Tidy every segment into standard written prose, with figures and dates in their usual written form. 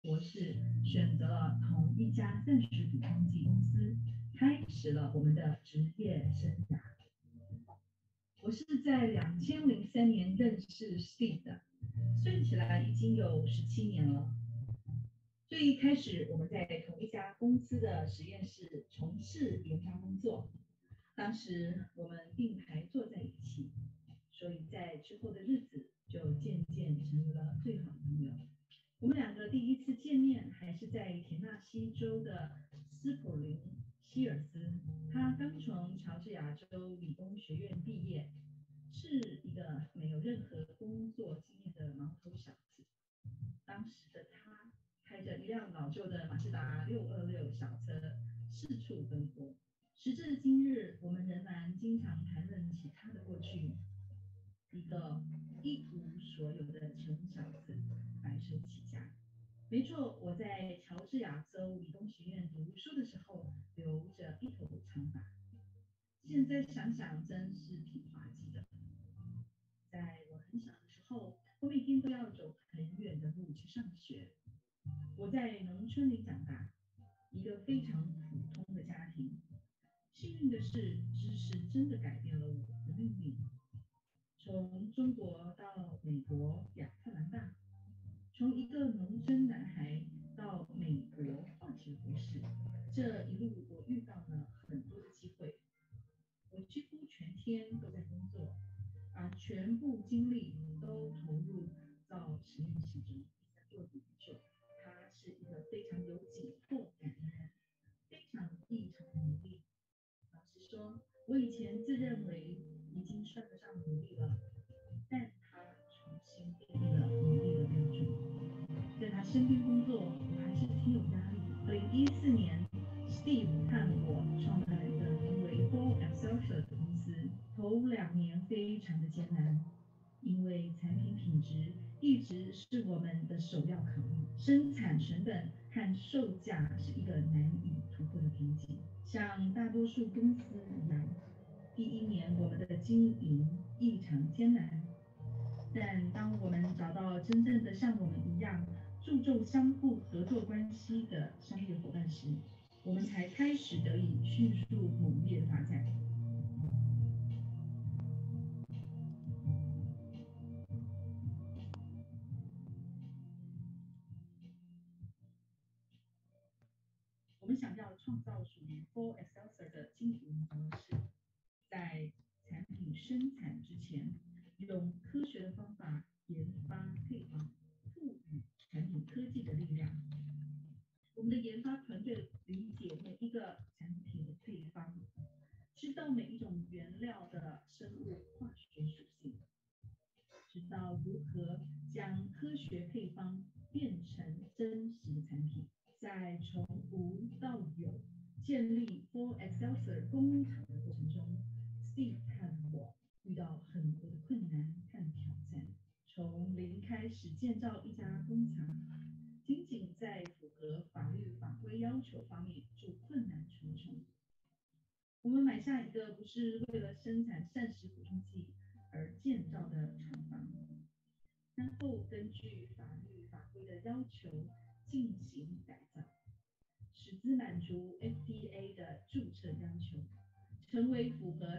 博士选择了同一家暂时股中计公司，开始了我们的职业生涯。我是在2003年认识 Steve 的，算起来已经有17年了。最一开始，我们在同一家公司的实验室从事研发工作，当时我们并排坐在一起，所以在之后的日子就渐渐成为了最好的朋友。我们两个第一次见面还是在田纳西州的斯普林希尔斯，他刚从乔治亚州理工学院毕业，是一个没有任何工作经验的毛头小子。当时的他开着一辆老旧的马自达626小车四处奔波。时至今日，我们仍然经常谈论起他的过去，一个一无所有的穷小子，白手起家。没错，我在乔治亚州理工学院读书的时候留着一头长发，现在想想真是挺滑稽的。在我很小的时候，我每天都要走很远的路去上学。我在农村里长大，一个非常普通的家庭。幸运的是，知识真的改变了我的命运。从中国到美国亚特兰大，从一个农村男孩到美国化学博士，这一路我遇到了很多的机会。我几乎全天都在工作，把全部精力都投入到实验室中做研究。他是一个非常有紧迫感的人，非常异常努力。老实说，我以前自认为已经算得上努力了，但他重新定义了努力的标准。在他身边工作，我还是挺有压力。2014年，Steve 和我创办了一个名为 Paul Excelsior 的公司。头2年非常的艰难，因为产品品质一直是我们的首要考虑，生产成本和售价是一个难以突破的瓶颈。像大多数公司一样，第1年我们的经营异常艰难，但当我们找到真正的像我们一样注重相互合作关系的商业伙伴时，我们才开始得以迅速猛烈的发展。我们想要创造属于 Paul Excelsior 的经营模式，在产品生产之前，用科学的方法研发配方，赋予产品科技的力量。我们的研发团队理解每一个产品的配方，知道每一种原料的生物化学属性，知道如何将科学配方变成真实的产品。在从无到有建立 For Excelsior 工厂的过程中 ，Steve 和我遇到很多的困难和挑战。从零开始建造一家工厂，仅仅在符合法律法规要求方面就困难重重。我们买下一个不是为了生产膳食补充剂而建造的厂房，然后根据法律法规的要求进行改造，使之满足 FDA 的注册要求，成为符合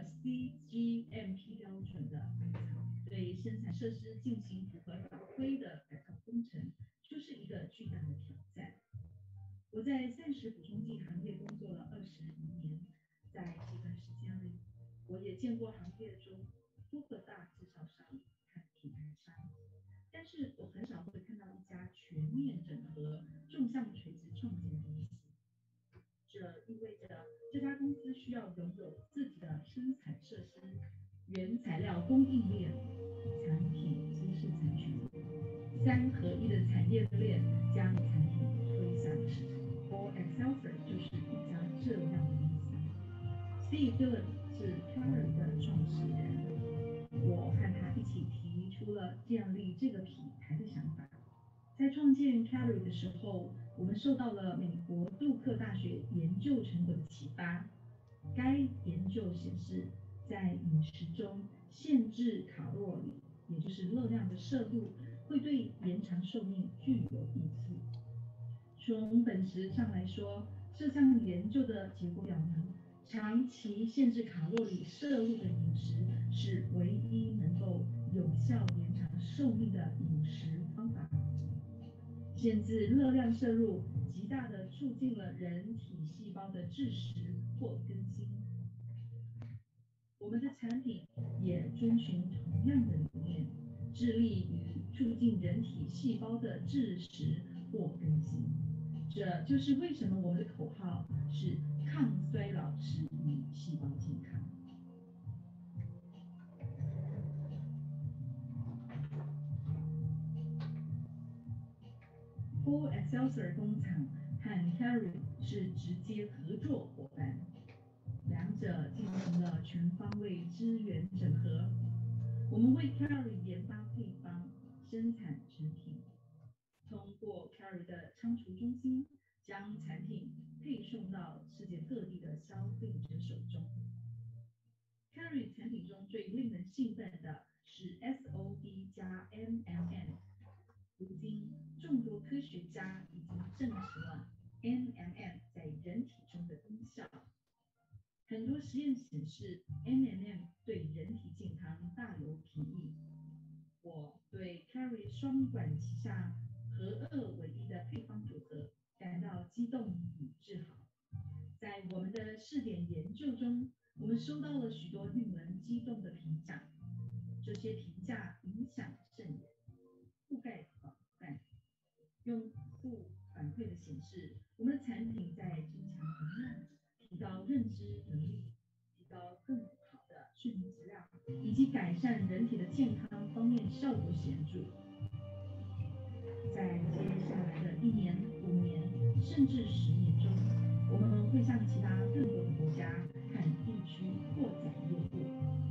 CGMP 标准的工厂。对生产设施进行符合法规的改造工程，就是一个巨大的挑战。我在膳食补充剂行业工作了21年，在这段时间里，我也见过行业中多个大制造商和品牌商，但是我很少会看到一家全面整合、纵向垂直创建的公司。这意味着这家公司需要拥有自己的生产设施、原材料供应链、产品知识产权，3合1的产业链将产品推向市场。For Excelsior 就是一家这样的公司。Steve Dillon 是 Carry 的创始人，我和他一起提出了建立这个品牌的想法。在创建 Carry 的时候，我们受到了美国杜克大学研究成果的启发。该研究显示，在饮食中限制卡路里，也就是热量的摄入，会对延长寿命具有益处。 从本质上来说，这项研究的结果表明，长期限制卡路里摄入的饮食是唯一能够有效延长寿命的饮食方法。限制热量摄入，极大地促进了人体细胞的自食或更新。我们的产品也遵循同样的理念，致力于促进人体细胞的自食或更新。这就是为什么我们的口号是抗衰老使你细胞健康。Full Excelsior 工厂和 Carry 是直接合作伙伴，两者进行了全方位资源整合。我们为 Carry 研发配方、生产制品，通过 Carry 的仓储中心将产品配送到世界各地的消费者手中。Carry 产品中最令人兴奋的是 SOD 加 MMN。如今，众多科学家已经证实了 MMN 在人体中的功效。很多实验显示 MMN 对人体健康大有裨益。我对 Carry 双管齐下、合二为一的配方组合感到激动与自豪。在我们的试点研究中，我们收到了许多令人激动的评价，这些评价影响甚远，覆盖广泛。用户反馈的显示，我们的产品在增强能量、提高认知能力、提高更好的睡眠质量以及改善人体的健康方面效果显著。在接下来的1年、5年甚至10年中，我们会向其他更多的国家和地区扩展业务。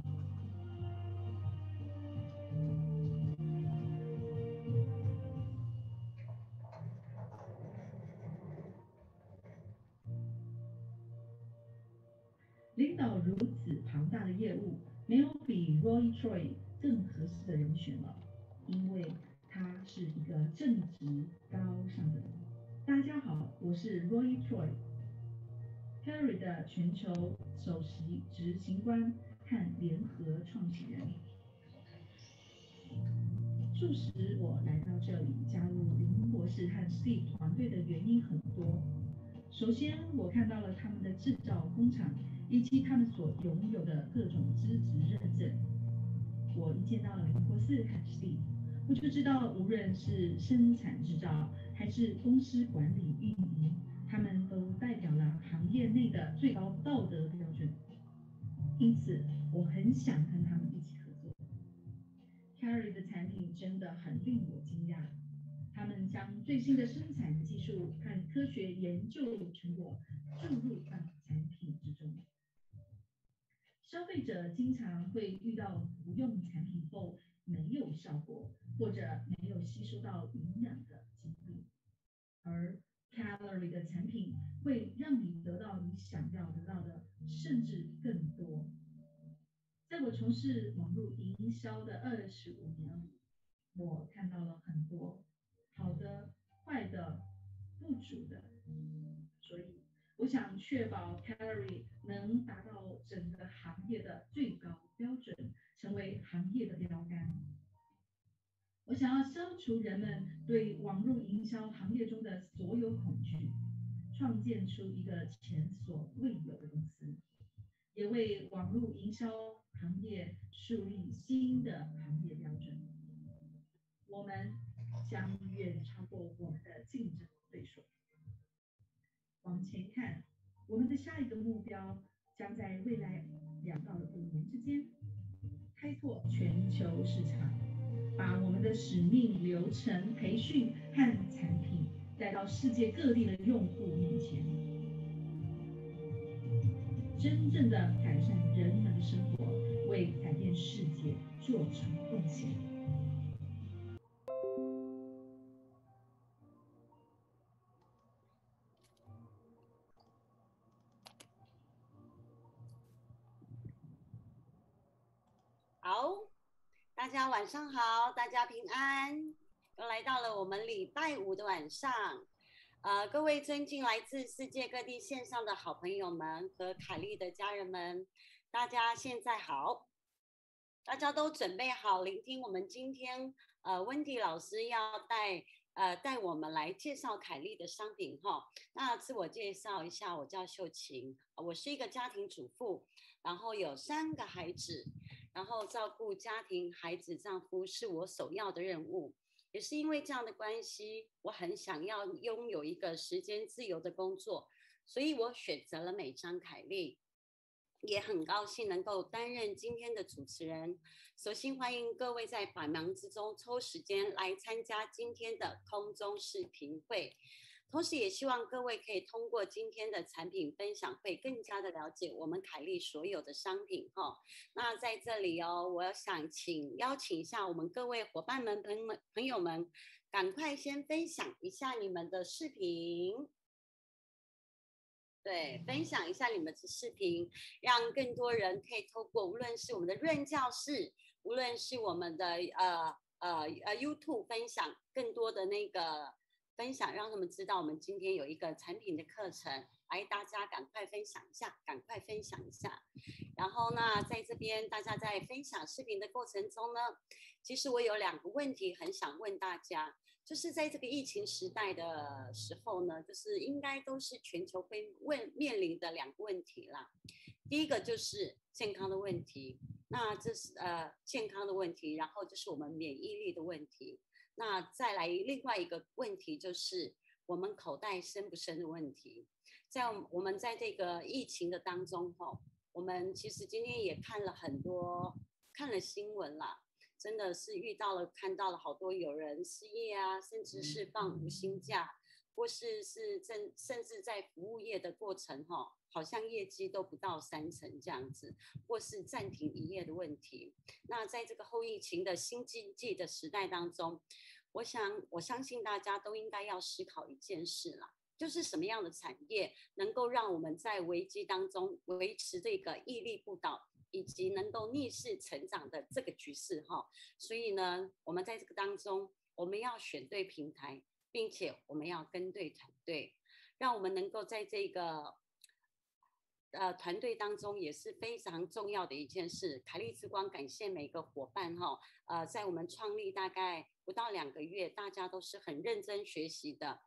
领导如此庞大的业务，没有比 Roy Choi 更合适的人选了，因为他是一个正直高尚的人。大家好，我是 Roy Choi，Carry 的全球首席执行官和联合创始人。促使我来到这里加入林博士和 Steve 团队的原因很多。首先，我看到了他们的制造工厂以及他们所拥有的各种资质认证。我一见到林博士和 Steve， 我就知道，无论是生产制造还是公司管理运营，他们都代表了行业内的最高道德标准。因此，我很想跟他们一起合作。Carry 的产品真的很令我惊讶。他们将最新的生产技术和科学研究成果注入到产品之中。消费者经常会遇到服用产品后没有效果，或者没有吸收到营养的经历，而 Carry 的产品会让你得到你想要得到的，甚至更多。在我从事网络营销的25年里，我看到了很多好的、坏的、不足的，所以我想确保 Carry 能达到整个行业的最高标准，成为行业的标杆。我想要消除人们对网络营销行业中的所有恐惧，创建出一个前所未有的公司，也为网络营销行业树立新的行业标准。我们将远超过我们的竞争对手。往前看，我们的下一个目标将在未来2到5年之间开拓全球市场，把我们的使命、流程、培训和产品带到世界各地的用户面前，真正的改善人们的生活，为改变世界做出贡献。 好，大家晚上好，大家平安，又来到了我们礼拜5的晚上。 各位尊敬来自世界各地线上的好朋友们和凯莉的家人们，大家现在好，大家都准备好聆听我们今天温迪老师要带我们来介绍凯莉的商品哈。那自我介绍一下，我叫秀琴，我是一个家庭主妇，然后有3个孩子，然后照顾家庭、孩子、丈夫是我首要的任务。也是因为这样的关系，我很想要拥有一个时间自由的工作，所以我选择了美商凯莉，也很高兴能够担任今天的主持人。首先欢迎各位在百忙之中抽时间来参加今天的空中视频会。同时也希望各位可以通过今天的产品分享会更加的了解我们凯莉所有的商品哈。那在这里我想邀请一下我们各位伙伴们、朋友们，赶快先分享一下你们的视频。对，分享一下你们的视频，让更多人可以透过无论是我们的润教室，无论是我们的YouTube 分享更多的那个分享，让他们知道我们今天有一个产品的课程，来大家赶快分享一下，赶快分享一下。然后呢，在这边大家在分享视频的过程中呢，其实我有2个问题很想问大家。就是在这个疫情时代的时候呢，就是应该都是全球会面临的2个问题啦。第一个就是健康的问题，那这是健康的问题，然后就是我们免疫力的问题。那再来另外一个问题就是我们口袋深不深的问题。我们在这个疫情的当中我们其实今天也看了新闻啦。真的是看到了好多有人失业啊，甚至是放无薪假，或是甚至在服务业的过程好像业绩都不到30%这样子，或是暂停营业的问题。那在这个后疫情的新经济的时代当中，我相信大家都应该要思考一件事啦，就是什么样的产业能够让我们在危机当中维持这个屹立不倒，以及能够逆势成长的这个局势所以呢，我们在这个当中，我们要选对平台，并且我们要跟对团队，让我们能够在这个团队当中也是非常重要的一件事。凯莉之光感谢每个伙伴在我们创立大概不到2个月，大家都是很认真学习的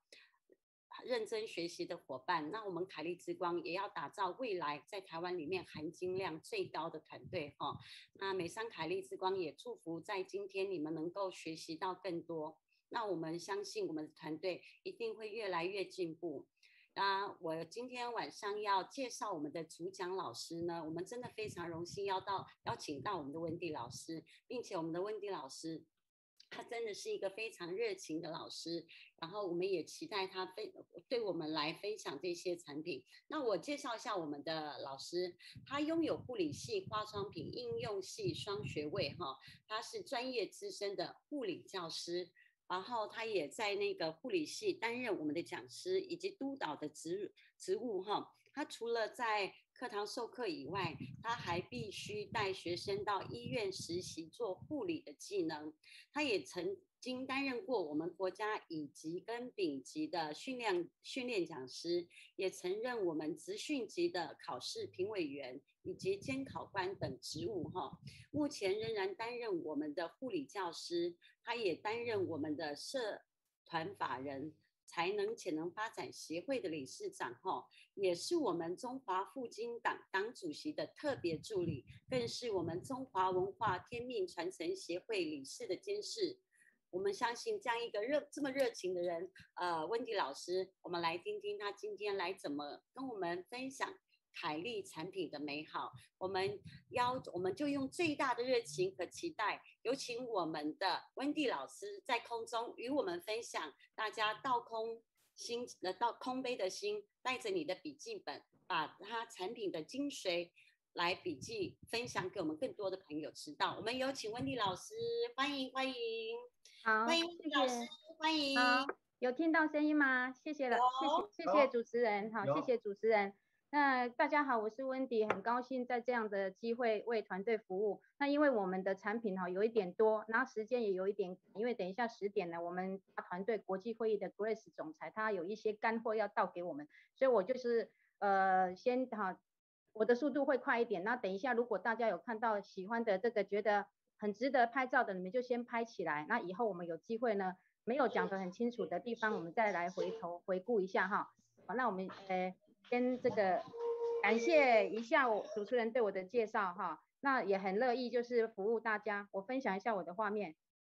伙伴。那我们凯莉之光也要打造未来在台湾里面含金量最高的团队那美商凯莉之光也祝福在今天你们能够学习到更多。那我们相信我们的团队一定会越来越进步。我今天晚上要介绍我们的主讲老师呢，我们真的非常荣幸邀请到我们的温蒂老师，并且我们的温蒂老师他真的是一个非常热情的老师，然后我们也期待他对我们来分享这些产品。那我介绍一下我们的老师，他拥有护理系、化妆品应用系双学位他是专业资深的护理教师，然后他也在那个护理系担任我们的讲师以及督导的职务他除了在课堂授课以外，他还必须带学生到医院实习做护理的技能。他也曾经担任过我们国家乙级跟丙级的训练讲师，也曾任我们职训级的考试评委员以及监考官等职务目前仍然担任我们的护理教师，他也担任我们的社团法人才能潜能发展协会的理事长也是我们中华复兴党主席的特别助理，更是我们中华文化天命传承协会理事的监事。我们相信这样一个这么热情的人温迪老师，我们来听听他今天来怎么跟我们分享凯莉产品的美好。我们就用最大的热情和期待，有请我们的温蒂老师在空中与我们分享。大家倒空杯的心，带着你的笔记本，把他产品的精髓来笔记分享给我们更多的朋友知道。我们有请温蒂老师，欢迎。 好， 欢迎温蒂老师，欢迎。 好，有听到声音吗？谢谢主持人，好，谢谢主持人。 那大家好，我是温迪，很高兴在这样的机会为团队服务。那因为我们的产品有一点多，然后时间也有一点，因为等一下10点呢，我们团队国际会议的 Grace 总裁他有一些干货要倒给我们，所以我就是先我的速度会快一点。那等一下如果大家有看到喜欢的这个觉得很值得拍照的，你们就先拍起来。那以后我们有机会呢，没有讲得很清楚的地方，我们再来回头回顾一下哈。好，那我们先这个感谢一下我主持人对我的介绍哈，那也很乐意就是服务大家。我分享一下我的画面。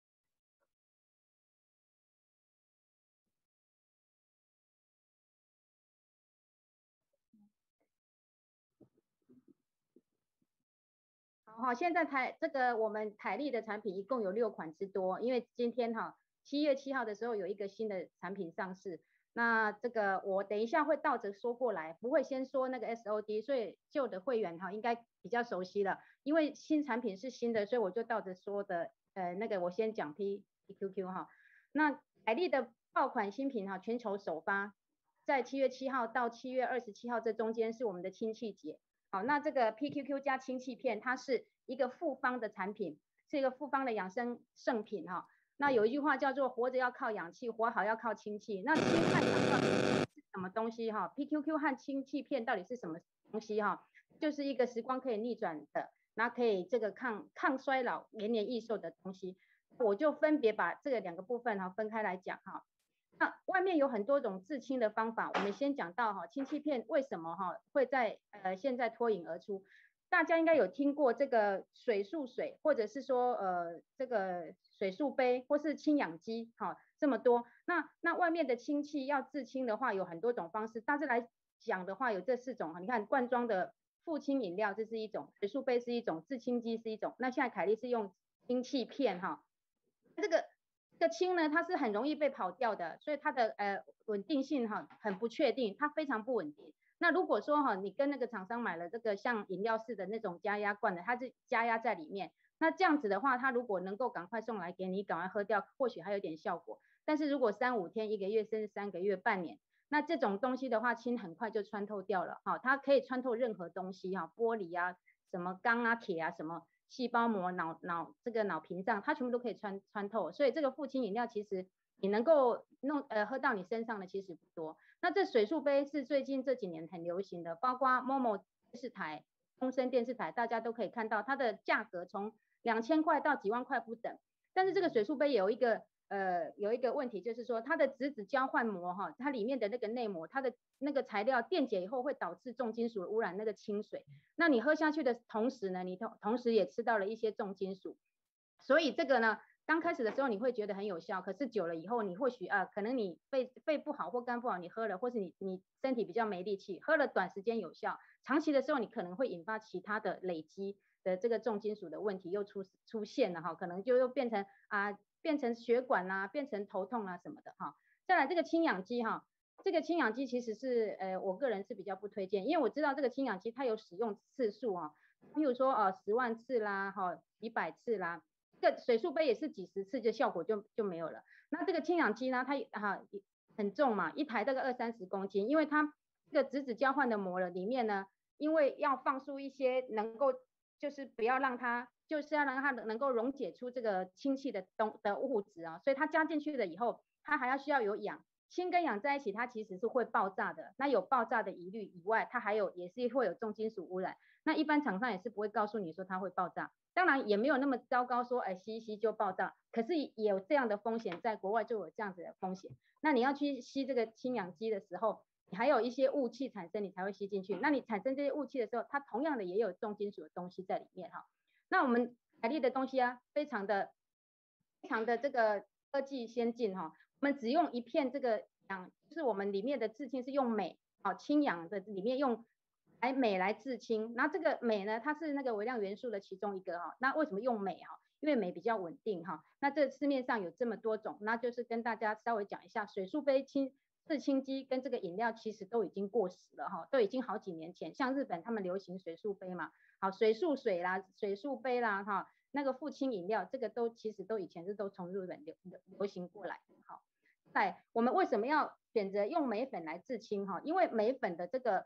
好，现在这个我们台历的产品一共有6款之多，因为今天7月7号的时候有一个新的产品上市。那这个我等一下会倒着说过来，不会先说那个 SOD， 所以旧的会员应该比较熟悉了，因为新产品是新的，所以我就倒着说的。那个我先讲 PQQ 哈。那台历的爆款新品全球首发，在7月7号到7月27号这中间是我们的氢气节。好，那这个 PQQ 加氢气片，它是一个复方的产品，是一个复方的养生圣品哈。那有一句话叫做活着要靠氧气，活好要靠氢气。那氢和氧到底是什么东西哈 ？PQQ 和氢气片到底是什么东西哈？就是一个时光可以逆转的，那可以这个抗衰老、延年益寿的东西。我就分别把这个2个部分分开来讲哈。那外面有很多种制氢的方法，我们先讲到氢气片为什么会在现在脱颖而出。大家应该有听过这个水素水，或者是说这个水素杯，或是氢氧机这么多。那外面的氢气要制氢的话，有很多种方式。大致来讲的话，有这4种你看罐装的富氢饮料这是一种，水素杯是一种，制氢机是一种。那现在凯利是用氢气片这个氢呢，它是很容易被跑掉的，所以它的稳定性很不确定，它非常不稳定。那如果说你跟那个厂商买了这个像饮料式的那种加压罐的，它是加压在里面，那这样子的话，它如果能够赶快送来给你，赶快喝掉，或许还有点效果。但是如果3、5天、1个月，甚至3个月、半年，那这种东西的话，氢很快就穿透掉了它可以穿透任何东西玻璃啊、什么钢啊、铁啊、什么细胞膜、这个脑屏障，它全部都可以穿透。所以这个富氢饮料其实你能够喝到你身上的其实不多。那这水素杯是最近这几年很流行的，包括 MOMO 电视台、东森电视台，大家都可以看到它的价格从2000块到几万块不等。但是这个水素杯有一个问题，就是说它的质子交换膜它里面的那个内膜，它的那个材料电解以后会导致重金属污染那个清水。那你喝下去的同时呢，你同时也吃到了一些重金属。所以这个呢，刚开始的时候你会觉得很有效，可是久了以后，你或许可能你肺不好或肝不好，你喝了，或是你身体比较没力气，喝了短时间有效，长期的时候你可能会引发其他的累积的这个重金属的问题又出现了可能就又变成血管啦，变成头痛啦什么的再来这个氢氧机这个氢氧机其实是我个人是比较不推荐，因为我知道这个氢氧机它有使用次数譬如说10万次啦几百次啦，这个水素杯也是几十次就效果就没有了。那这个氢氧机呢，它很重嘛，一台大概20-30公斤，因为它这个质子交换的膜了里面呢，因为要放出一些能够就是不要让它就是要让它能够溶解出这个氢气的物质所以它加进去了以后，它还需要有氧。氢跟氧在一起，它其实是会爆炸的。那有爆炸的疑虑以外，它也是会有重金属污染。那一般厂商也是不会告诉你说它会爆炸，当然也没有那么糟糕说吸一吸就爆炸，可是也有这样的风险，在国外就有这样子的风险。那你要去吸这个氢氧机的时候，你还有一些雾气产生，你才会吸进去。那你产生这些雾气的时候，它同样的也有重金属的东西在里面那我们海力的东西非常的这个科技先进我们只用一片这个氧，就是我们里面的制氢是用镁氢氧的里面用镁来制氢。那这个镁呢，它是那个微量元素的其中一个那为什么用镁因为镁比较稳定那这市面上有这么多种，那就是跟大家稍微讲一下，水素杯制氢机跟这个饮料其实都已经过时了都已经好几年前。像日本他们流行水素杯嘛，水素水啦、水素杯啦那个富氢饮料，这个其实以前都从日本流行过来我们为什么要选择用镁粉来制氢因为镁粉的这个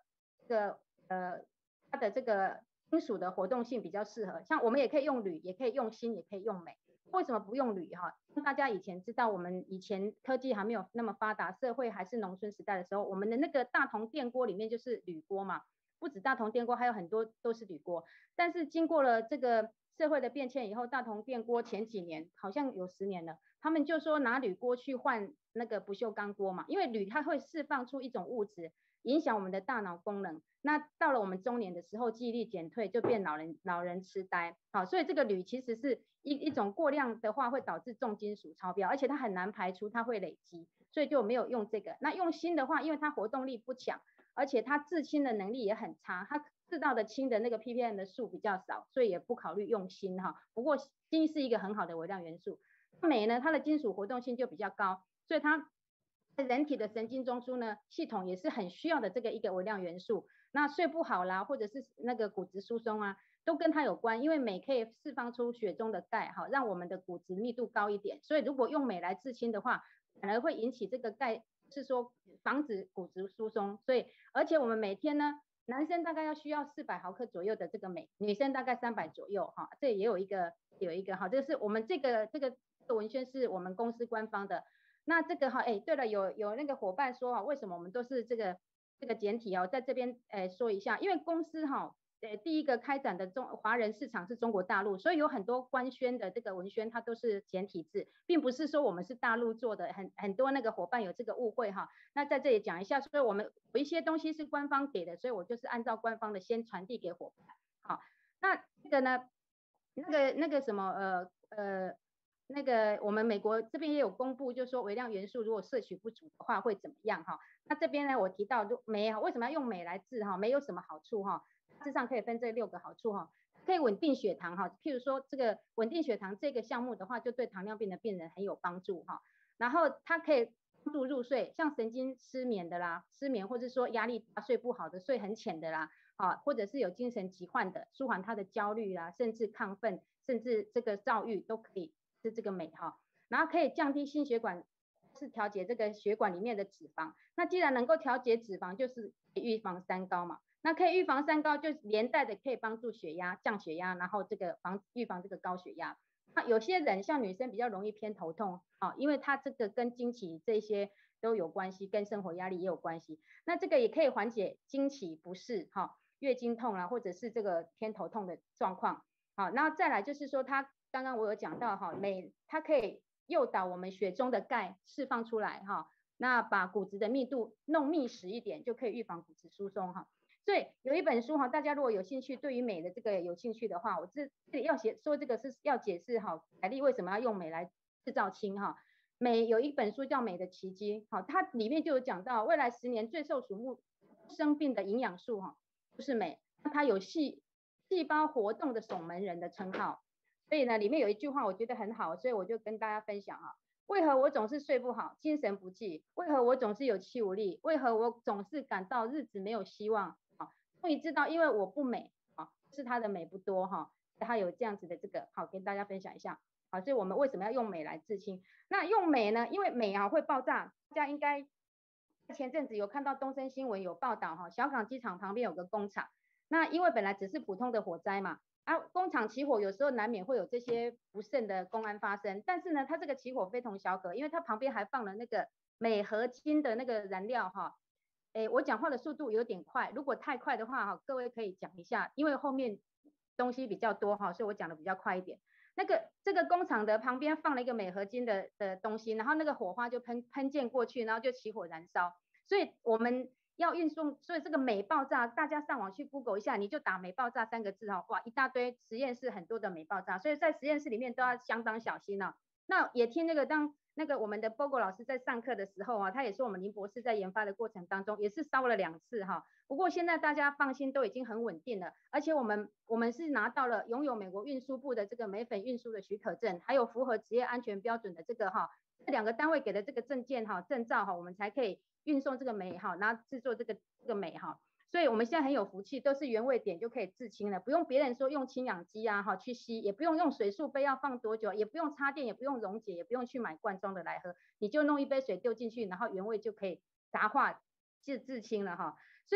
个它的这个金属的活动性比较适合。像我们也可以用铝，也可以用锌，也可以用镁。为什么不用铝哈？大家以前知道，我们以前科技还没有那么发达，社会还是农村时代的时候，我们的那个大同电锅里面就是铝锅嘛，不止大同电锅，还有很多都是铝锅。但是经过了这个社会的变迁以后，大同电锅前几年好像有10年了，他们就说拿铝锅去换那个不锈钢锅嘛，因为铝它会释放出一种物质，影响我们的大脑功能。那到了我们中年的时候，记忆力减退，就变老人痴呆。好，所以这个铝其实是一种过量的话会导致重金属超标，而且它很难排除，它会累积，所以就没有用这个。那用锌的话，因为它活动力不强，而且它制氢的能力也很差，它制造的氢的那个 ppm 的数比较少，所以也不考虑用锌哈。不过锌是一个很好的微量元素。镁呢，它的金属活动性就比较高，所以它人体的神经中枢呢系统也是很需要的这个一个微量元素。那睡不好啦，或者是那个骨质疏松啊，都跟它有关，因为镁可以释放出血中的钙，哈，让我们的骨质密度高一点。所以如果用镁来制氢的话，反而会引起这个钙，是说防止骨质疏松。所以，而且我们每天呢，男生大概要需要400毫克左右的这个镁，女生大概300左右，哈，这也有一个哈，这是我们这个文宣是我们公司官方的。那这个哈，哎，对了，有那个伙伴说哈，为什么我们都是这个简体哦，在这边说一下，因为公司哈，第一个开展的华人市场是中国大陆，所以有很多官宣的这个文宣它都是简体字，并不是说我们是大陆做的，很多那个伙伴有这个误会哈。那在这里讲一下，所以我们有一些东西是官方给的，所以我就是按照官方的先传递给伙伴。好，那这个呢，那个什么那个我们美国这边也有公布，就是说微量元素如果摄取不足的话会怎么样哈？那这边呢，我提到镁为什么要用镁来治哈？镁有什么好处哈？大致上可以分这6个好处哈，可以稳定血糖哈。譬如说这个稳定血糖这个项目的话，就对糖尿病的病人很有帮助哈。然后它可以帮助入睡，像神经失眠的啦，或者说压力大睡不好的，睡很浅的啦，啊，或者是有精神疾患的，舒缓他的焦虑啦，甚至亢奋，甚至这个躁郁都可以。是这个镁哈，然后可以降低心血管，是调节这个血管里面的脂肪。那既然能够调节脂肪，就是预防三高嘛。那可以预防三高，就连带的可以帮助血压降血压，然后这个预防这个高血压。那有些人像女生比较容易偏头痛啊，因为它这个跟经期这些都有关系，跟生活压力也有关系。那这个也可以缓解经期不适哈，月经痛啊，或者是这个偏头痛的状况。好，然后再来就是说它。刚刚我有讲到哈，镁它可以诱导我们血中的钙释放出来哈，那把骨质的密度弄密实一点，就可以预防骨质疏松哈。所以有一本书哈，大家如果有兴趣，对于镁的这个有兴趣的话，我这里要说这个是要解释哈，凯利为什么要用镁来制造氢哈。镁有一本书叫《镁的奇迹》，好，它里面就有讲到未来10年最受瞩目生病的营养素哈，就是镁，它有细胞活动的守门人的称号。所以呢，里面有一句话我觉得很好，所以我就跟大家分享啊。为何我总是睡不好，精神不济？为何我总是有气无力？为何我总是感到日子没有希望？啊，终于知道，因为我不美啊，是它的镁不多哈，它有这样子的这个好，跟大家分享一下。好，所以我们为什么要用镁来制氢？那用镁呢？因为镁啊会爆炸，大家应该前阵子有看到东森新闻有报道哈，小港机场旁边有个工厂，那因为本来只是普通的火灾嘛。工厂起火有时候难免会有这些不慎的公安发生，但是呢，它这个起火非同小可，因为它旁边还放了那个镁合金的那个燃料哈。我讲话的速度有点快，如果太快的话哈，各位可以讲一下，因为后面东西比较多哈，所以我讲的比较快一点。这个工厂的旁边放了一个镁合金的东西，然后那个火花就喷溅过去，然后就起火燃烧，所以我们。要运送，所以这个镁爆炸，大家上网去 Google 一下，你就打镁爆炸3个字哈，哇，一大堆实验室很多的镁爆炸，所以在实验室里面都要相当小心哦。那也听当我们的 Bogo 老师在上课的时候啊，他也说我们林博士在研发的过程当中也是烧了2次哈。不过现在大家放心，都已经很稳定了，而且我们是拿到了拥有美国运输部的这个镁粉运输的许可证，还有符合职业安全标准的这个哈，这2个单位给的这个证件哈证照哈，我们才可以。运送这个镁哈，然后制作这个镁哈，所以我们现在很有福气，都是原位点就可以制氢了，不用别人说用氢氧机啊哈去吸，也不用用水素杯要放多久，也不用插电，也不用溶解，也不用去买罐装的来喝，你就弄一杯水丢进去，然后原位就可以杂化制氢了哈。所以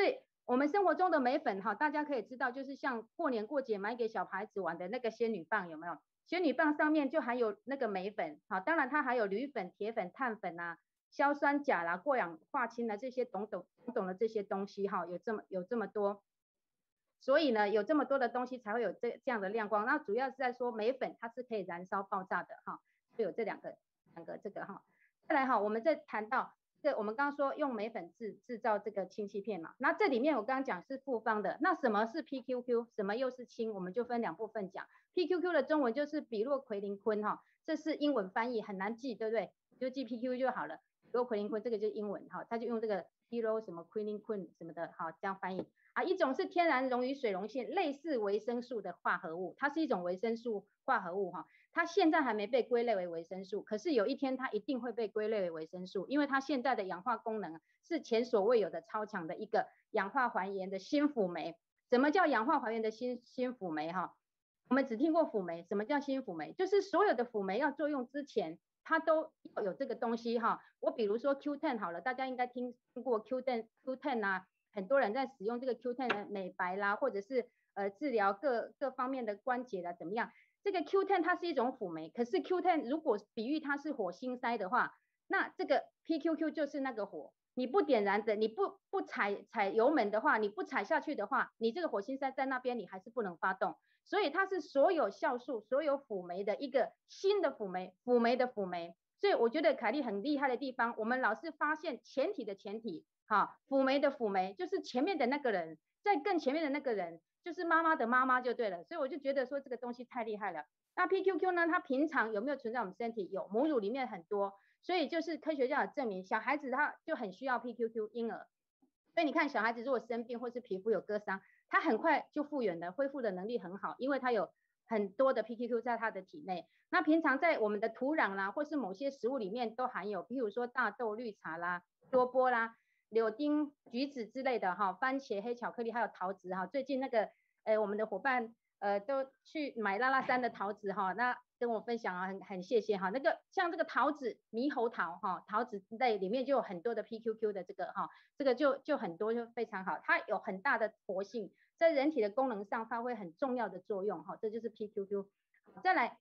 我们生活中的眉粉哈，大家可以知道，就是像过年过节买给小孩子玩的那个仙女棒，有没有？仙女棒上面就含有那个眉粉，好，当然它还有铝粉、铁粉、碳粉啊、硝酸钾啦、过氧化氢的这些懂的这些东西哈，有这么多。所以呢，有这么多的东西才会有这样的亮光。那主要是在说眉粉它是可以燃烧爆炸的哈，就有这两个这个哈。再来哈，我们再谈到我们刚刚说用眉粉制造这个氢气片嘛，那这里面我刚刚讲是复方的，那什么是 PQQ， 什么又是氢，我们就分两部分讲。PQQ 的中文就是比洛奎林醌哈，这是英文翻译，很难记，对不对？就记 PQQ 就好了。比洛奎林醌这个就是英文哈，他就用这个 piro 什么 quinine 什么的，好这样翻译。一种是天然溶于水溶性，类似维生素的化合物，它是一种维生素化合物哈，它现在还没被归类为维生素，可是有一天它一定会被归类为维生素，因为它现在的氧化功能是前所未有的超强的一个氧化还原的新辅酶。什么叫氧化还原的新辅酶哈？我们只听过辅酶，什么叫新辅酶？就是所有的辅酶要作用之前，它都要有这个东西哈。我比如说 Q10 好了，大家应该听过 Q10 啊。很多人在使用这个 Q10 的美白啦，或者是治疗各方面的关节啦，怎么样？这个 Q10 它是一种辅酶，可是 Q10 如果比喻它是火星塞的话，那这个 PQQ 就是那个火，你不点燃的，你不踩油门的话，你不踩下去的话，你这个火星塞在那边，你还是不能发动。所以它是所有酵素、所有辅酶的一个新的辅酶的辅酶。所以我觉得凯莉很厉害的地方，我们老是发现前体的前体。好，辅酶的辅酶就是前面的那个人，在更前面的那个人就是妈妈的妈妈就对了，所以我就觉得说这个东西太厉害了。那 PQQ 呢，它平常有没有存在我们身体？有，母乳里面很多，所以就是科学家有证明，小孩子他就很需要 PQQ 婴儿。所以你看小孩子如果生病或是皮肤有割伤，他很快就复原了，恢复的能力很好，因为他有很多的 PQQ 在他的体内。那平常在我们的土壤啦，或是某些食物里面都含有，譬如说大豆、绿茶啦、多波啦。柳丁、橘子之类的哈，番茄、黑巧克力还有桃子哈。最近那个我们的伙伴都去买拉拉山的桃子哈，那跟我分享啊，很谢谢哈。那个像这个桃子、猕猴桃哈，桃子类里面就有很多的 PQQ 的这个哈，这个就很多就非常好，它有很大的活性，在人体的功能上发挥很重要的作用哈，这就是 PQQ。再来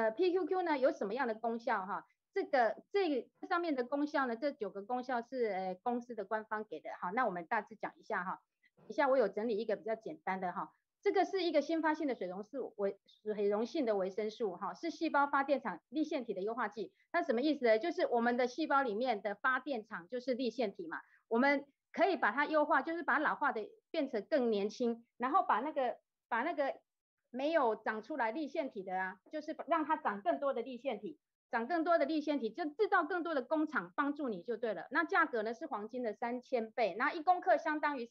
PQQ 呢有什么样的功效哈？这上面的功效呢，这9个功效是公司的官方给的哈，那我们大致讲一下哈。以下我有整理一个比较简单的哈，这个是一个新发现的水溶性的维生素哈，是细胞发电厂粒线体的优化剂。那什么意思呢？就是我们的细胞里面的发电厂就是粒线体嘛，我们可以把它优化，就是把它老化的变成更年轻，然后把那个没有长出来粒线体的啊，就是让它长更多的粒线体。长更多的粒线体，就制造更多的工厂帮助你就对了。那价格呢是黄金的3000倍，那1公克相当于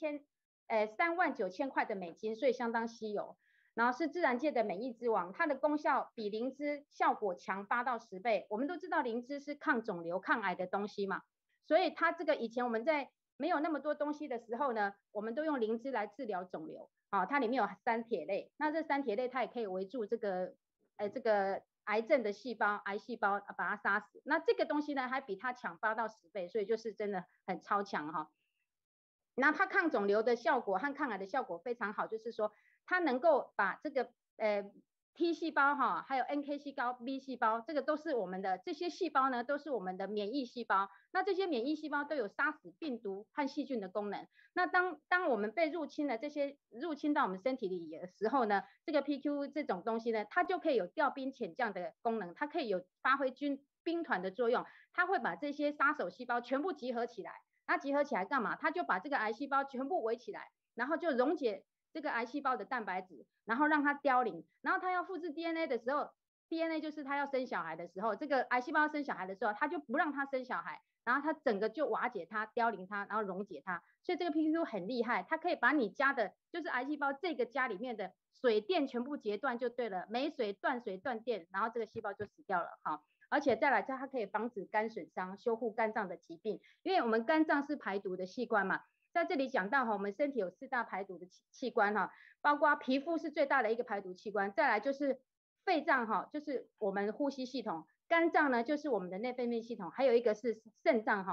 39000块的美金，所以相当稀有。然后是自然界的免疫之王，它的功效比灵芝效果强8到10倍。我们都知道灵芝是抗肿瘤、抗癌的东西嘛，所以它这个以前我们在没有那么多东西的时候呢，我们都用灵芝来治疗肿瘤。它里面有3铁类，那这3铁类它也可以围住这个癌症的细胞、癌细胞把它杀死。那这个东西呢，还比它强8到10倍，所以就是真的很超强哈。那它抗肿瘤的效果和抗癌的效果非常好，就是说它能够把这个T 细胞哈，还有 NK 细胞、B 细胞，这个都是我们的这些细胞呢，都是我们的免疫细胞。那这些免疫细胞都有杀死病毒和细菌的功能。那当我们被入侵了，这些入侵到我们身体里的时候呢，这个 PQ 这种东西呢，它就可以有调兵遣将的功能，它可以有发挥兵团的作用，它会把这些杀手细胞全部集合起来。那集合起来干嘛？它就把这个癌细胞全部围起来，然后就溶解这个癌细胞的蛋白质，然后让它凋零。然后它要复制 DNA 的时候 ，DNA 就是它要生小孩的时候，这个癌细胞生小孩的时候，它就不让它生小孩，然后它整个就瓦解它、凋零它，然后溶解它。所以这个 PQQ 很厉害，它可以把你家的，就是癌细胞这个家里面的水电全部截断就对了，没水断水断电，然后这个细胞就死掉了哈。而且再来，它可以防止肝损伤，修护肝脏的疾病，因为我们肝脏是排毒的器官嘛。在这里讲到我们身体有4大排毒的器官哈，包括皮肤是最大的一个排毒器官，再来就是肺脏哈，就是我们呼吸系统，肝脏呢就是我们的内分泌系统，还有一个是肾脏哈。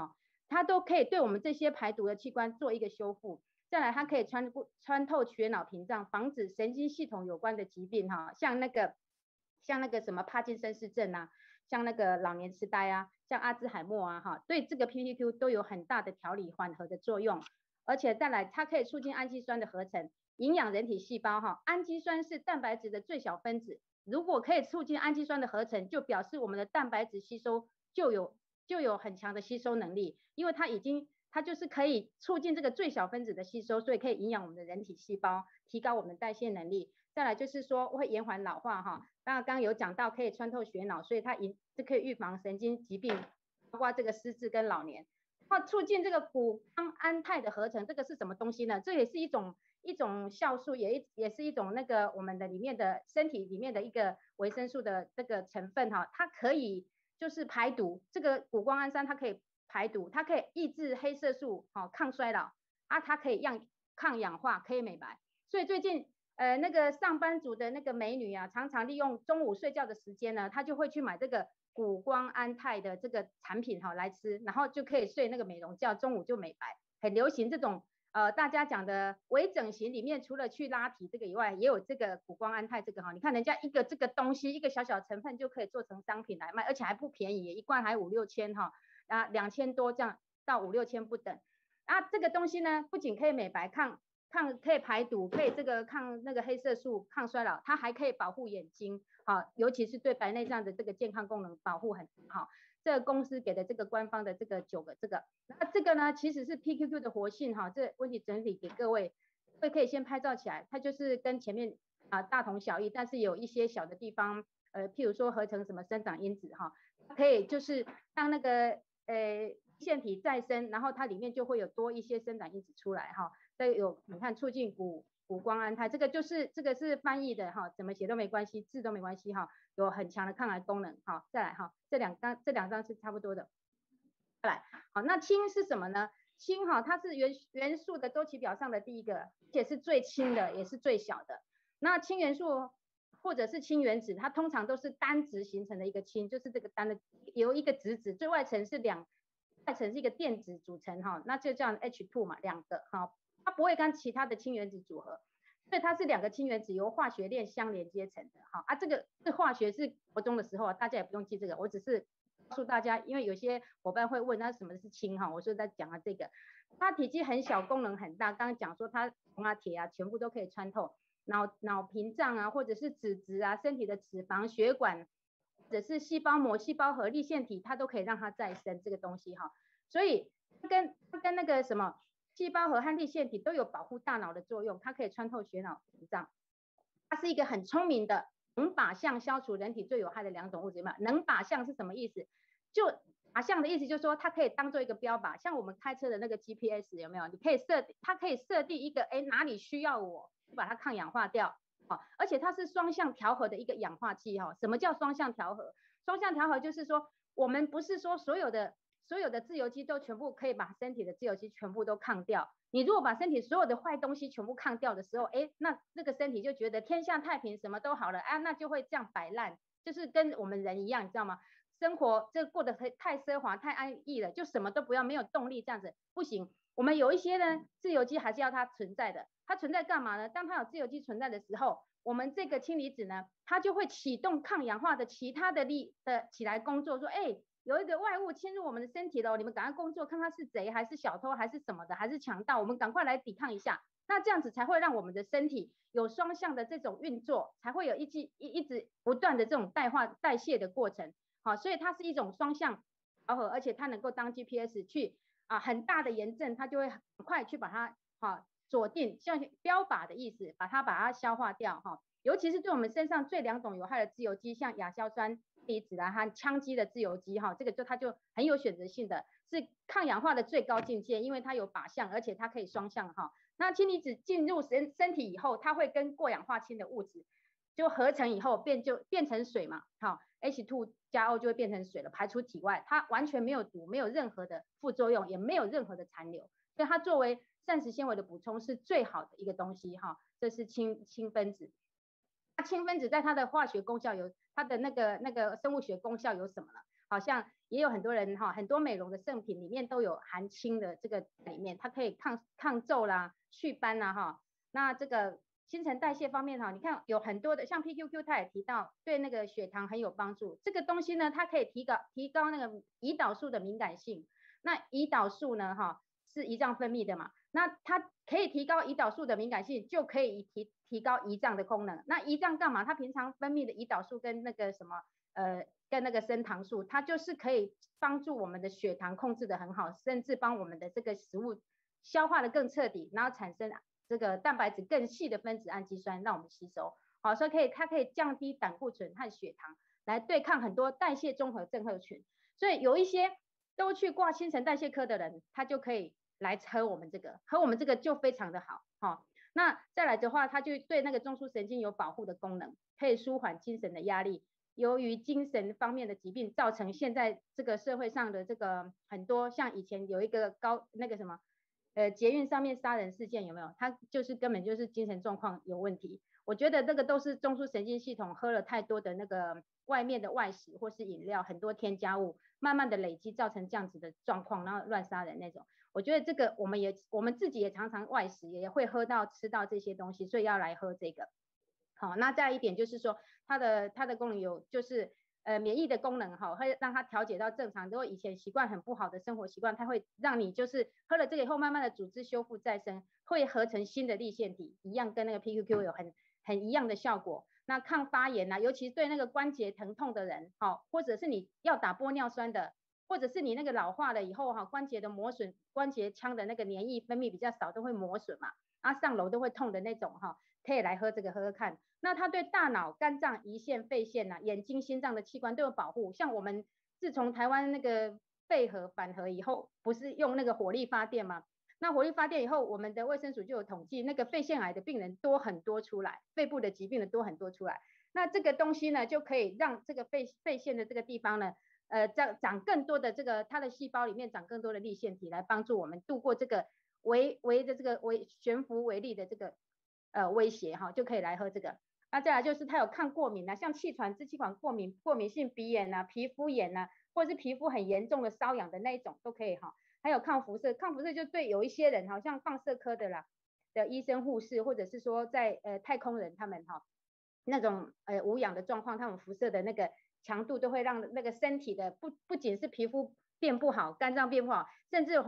它都可以对我们这些排毒的器官做一个修复。再来，它可以穿透血脑屏障，防止神经系统有关的疾病哈，像那个什么帕金森氏症啊，像那个老年痴呆啊，像阿兹海默啊哈，对这个 PPQ 都有很大的调理缓和的作用。而且再来，它可以促进氨基酸的合成，营养人体细胞哈。氨基酸是蛋白质的最小分子，如果可以促进氨基酸的合成，就表示我们的蛋白质吸收就有很强的吸收能力，因为它就是可以促进这个最小分子的吸收，所以可以营养我们的人体细胞，提高我们的代谢能力。再来就是说会延缓老化哈，当然刚刚有讲到可以穿透血脑，所以它可以预防神经疾病，包括这个失智跟老年。那促进这个谷胱胺肽的合成，这个是什么东西呢？这也是一种酵素，也是一种那个我们的身体里面的一个维生素的这个成分哈，它可以就是排毒，这个谷胱氨酸它可以排毒，它可以抑制黑色素，抗衰老啊，它可以抗氧化，可以美白。所以最近那个上班族的那个美女啊，常常利用中午睡觉的时间呢，她就会去买这个谷胱胺肽的这个产品来吃，然后就可以睡那个美容觉，中午就美白。很流行这种大家讲的微整形里面，除了去拉提这个以外，也有这个谷胱胺肽这个哈。你看人家一个这个东西，一个小小成分就可以做成商品来卖，而且还不便宜，一罐还5、6千哈，啊2000多这样到5、6千不等。啊，这个东西呢，不仅可以美白可以排毒，可以这个抗那个黑色素，抗衰老，它还可以保护眼睛，好，尤其是对白内障的这个健康功能保护很好。这个公司给的这个官方的这个9个这个，那这个呢其实是 PQQ 的活性哈，这问题整理给各位可以先拍照起来，它就是跟前面大同小异，但是有一些小的地方，譬如说合成什么生长因子哈，可以就是让那个腺体再生，然后它里面就会有多一些生长因子出来哈。你看促进谷胱胺肽，这个是翻译的哈，怎么写都没关系，字都没关系哈，有很强的抗癌功能哈。再来哈，这两张是差不多的。再来，好，那氢是什么呢？氢哈，它是元素的周期表上的第一个，而且是最轻的，也是最小的。那氢元素或者是氢原子，它通常都是单质形成的一个氢，就是这个单的由一个质子，最外层是外层是一个电子组成哈，那就叫 H2 嘛，2个哈。它不会跟其他的氢原子组合，所以它是2个氢原子由化学链相连接成的。好啊，这个化学是国中的时候大家也不用记这个，我只是告诉大家，因为有些伙伴会问那什么是氢哈，我说在讲这个，它体积很小，功能很大。刚刚讲说它铜啊、铁啊，全部都可以穿透脑屏障啊，或者是脂质啊，身体的脂肪、血管，或者是细胞膜、细胞核、粒线体，它都可以让它再生这个东西哈。所以它跟那个什么。细胞核和粒线体都有保护大脑的作用，它可以穿透血脑屏障。它是一个很聪明的，能靶向消除人体最有害的2种物质嘛。能靶向是什么意思？就靶向的意思就是说，它可以当做一个标靶，像我们开车的那个 GPS 有没有？它可以设定一个，哪里需要我把它抗氧化掉，而且它是双向调和的一个氧化剂哈。什么叫双向调和？双向调和就是说，我们不是说所有的自由基都全部可以把身体的自由基全部都抗掉。你如果把身体所有的坏东西全部抗掉的时候，那这个身体就觉得天下太平，什么都好了啊，那就会这样摆烂，就是跟我们人一样，你知道吗？生活这过得太奢华、太安逸了，就什么都不要，没有动力，这样子不行。我们有一些呢，自由基还是要它存在的。它存在干嘛呢？当它有自由基存在的时候，我们这个氢离子呢，它就会启动抗氧化的其他的起来工作，说有一个外物侵入我们的身体了，你们赶快工作，看他是贼还是小偷还是什么的，还是强盗，我们赶快来抵抗一下。那这样子才会让我们的身体有双向的这种运作，才会有一直不断的这种代谢的过程。好，所以它是一种双向调和，而且它能够当 GPS 去很大的炎症，它就会很快去把它锁定，像标靶的意思，把它消化掉哈。尤其是对我们身上最2种有害的自由基，像亚硝酸离子和羟基的自由基哈，这个它就很有选择性的，是抗氧化的最高境界，因为它有靶向，而且它可以双向哈。那氢离子进入身体以后，它会跟过氧化氢的物质就合成以后变成水嘛，好 H2 加 O 就会变成水了，排出体外，它完全没有毒，没有任何的副作用，也没有任何的残留，所以它作为膳食纤维的补充是最好的一个东西哈。这是氢分子。氢分子在它的化学功效它的那个生物学功效有什么呢？好像也有很多人很多美容的圣品里面都有含氢的这个里面，它可以抗皱啦、祛斑啦那这个新陈代谢方面你看有很多的，像 PQQ 它也提到对那个血糖很有帮助。这个东西呢，它可以提高那个胰岛素的敏感性。那胰岛素呢是胰脏分泌的嘛，那它可以提高胰岛素的敏感性，就可以提高胰脏的功能。那胰脏干嘛？它平常分泌的胰岛素跟那个什么跟那个升糖素，它就是可以帮助我们的血糖控制的很好，甚至帮我们的这个食物消化的更彻底，然后产生这个蛋白质更细的分子氨基酸让我们吸收。好，所以它可以降低胆固醇和血糖，来对抗很多代谢综合症候群。所以有一些都去挂新陈代谢科的人，他就可以来喝我们这个就非常的好。那再来的话，它就对那个中枢神经有保护的功能，可以舒缓精神的压力。由于精神方面的疾病造成现在这个社会上的这个很多，像以前有一个捷运上面杀人事件有没有？他就是根本就是精神状况有问题。我觉得这个都是中枢神经系统喝了太多的那个外面的外食或是饮料，很多添加物，慢慢的累积造成这样子的状况，然后乱杀人那种。我觉得这个我们自己也常常外食，也会吃到这些东西，所以要来喝这个。好，那再一点就是说它的功能有就是免疫的功能会让它调节到正常。如果以前习惯很不好的生活习惯，它会让你就是喝了这个以后，慢慢的组织修复再生，会合成新的粒线体，一样跟那个 PQQ 有很一样的效果。那抗发炎尤其对那个关节疼痛的人或者是你要打玻尿酸的，或者是你那个老化了以后关节的磨损，关节腔的那个黏液分泌比较少，都会磨损嘛，上楼都会痛的那种可以来喝这个喝喝看。那它对大脑、肝脏、胰腺、肺腺眼睛、心脏的器官都有保护。像我们自从台湾那个废核反核以后，不是用那个火力发电吗？那火力发电以后，我们的卫生署就有统计，那个肺腺癌的病人多很多出来，肺部的疾病的多很多出来。那这个东西呢，就可以让这个肺腺的这个地方呢，长更多的这个它的细胞里面长更多的粒腺体，来帮助我们度过这个围着这个悬浮微粒的这个威胁就可以来喝这个。那再来就是它有抗过敏像气喘、支气管过敏、过敏性鼻炎皮肤炎或者是皮肤很严重的瘙痒的那一种都可以还有抗辐射，抗辐射就对有一些人像放射科的医生护士，或者是说在太空人他们那种无氧的状况，他们辐射的那个强度都会让那个身体的不仅是皮肤变不好，肝脏变不好，甚至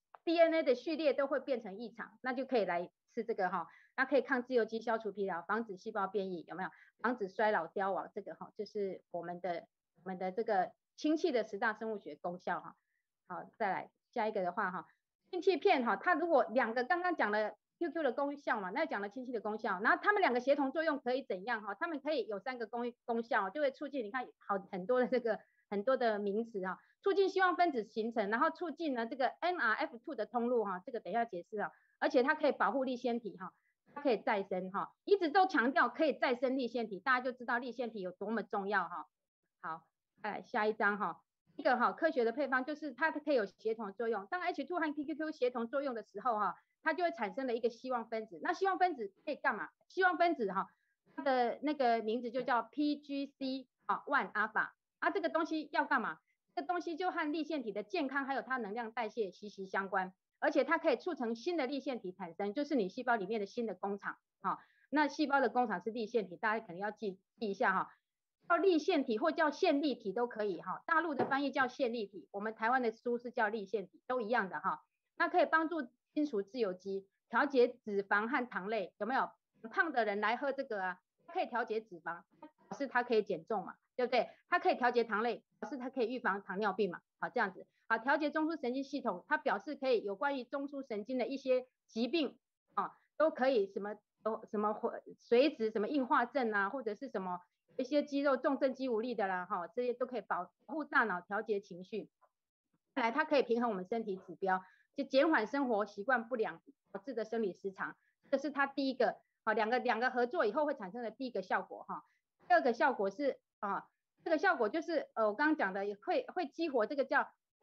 DNA 的序列都会变成异常，那就可以来吃这个那可以抗自由基、消除疲劳、防止细胞变异，有没有？防止衰老凋亡，这个就是我们的这个氢气的10大生物学功效好，再来下一个的话氢气片它如果两个刚刚讲了 QQ 的功效嘛，那讲了氢气的功效，然后它们两个协同作用可以怎样它们可以有3个功效，就会促进你看很多的这个很多的名词促进希望分子形成，然后促进呢这个 NRF2 的通路这个等一下解释而且它可以保护粒线体它可以再生一直都强调可以再生粒线体，大家就知道粒线体有多么重要好，下一张这个科学的配方就是它可以有协同作用，当 H2 和 PQQ 协同作用的时候它就会产生了一个希望分子。那希望分子可以干嘛？希望分子它的那个名字就叫 PGC1 alpha 这个东西要干嘛？这个东西就和粒线体的健康还有它能量代谢息息相关，而且它可以促成新的粒线体产生，就是你细胞里面的新的工厂那细胞的工厂是粒线体，大家可能要记一下叫粒线体或叫线粒体都可以大陆的翻译叫线粒体，我们台湾的书是叫粒线体，都一样的那可以帮助清除自由基，调节脂肪和糖类，有没有？胖的人来喝这个可以调节脂肪，表示它可以减重嘛，对不对？它可以调节糖类，表示它可以预防糖尿病嘛，这样子调节中枢神经系统，它表示可以有关于中枢神经的一些疾病都可以什么髓质什么硬化症或者是什么一些肌肉重症肌无力的啦这些都可以保护大脑，调节情绪。再来它可以平衡我们身体指标，就减缓生活习惯不良导致的生理失常，这是它第一个两个合作以后会产生的第一个效果第二个效果是这个效果就是我刚刚讲的会激活这个叫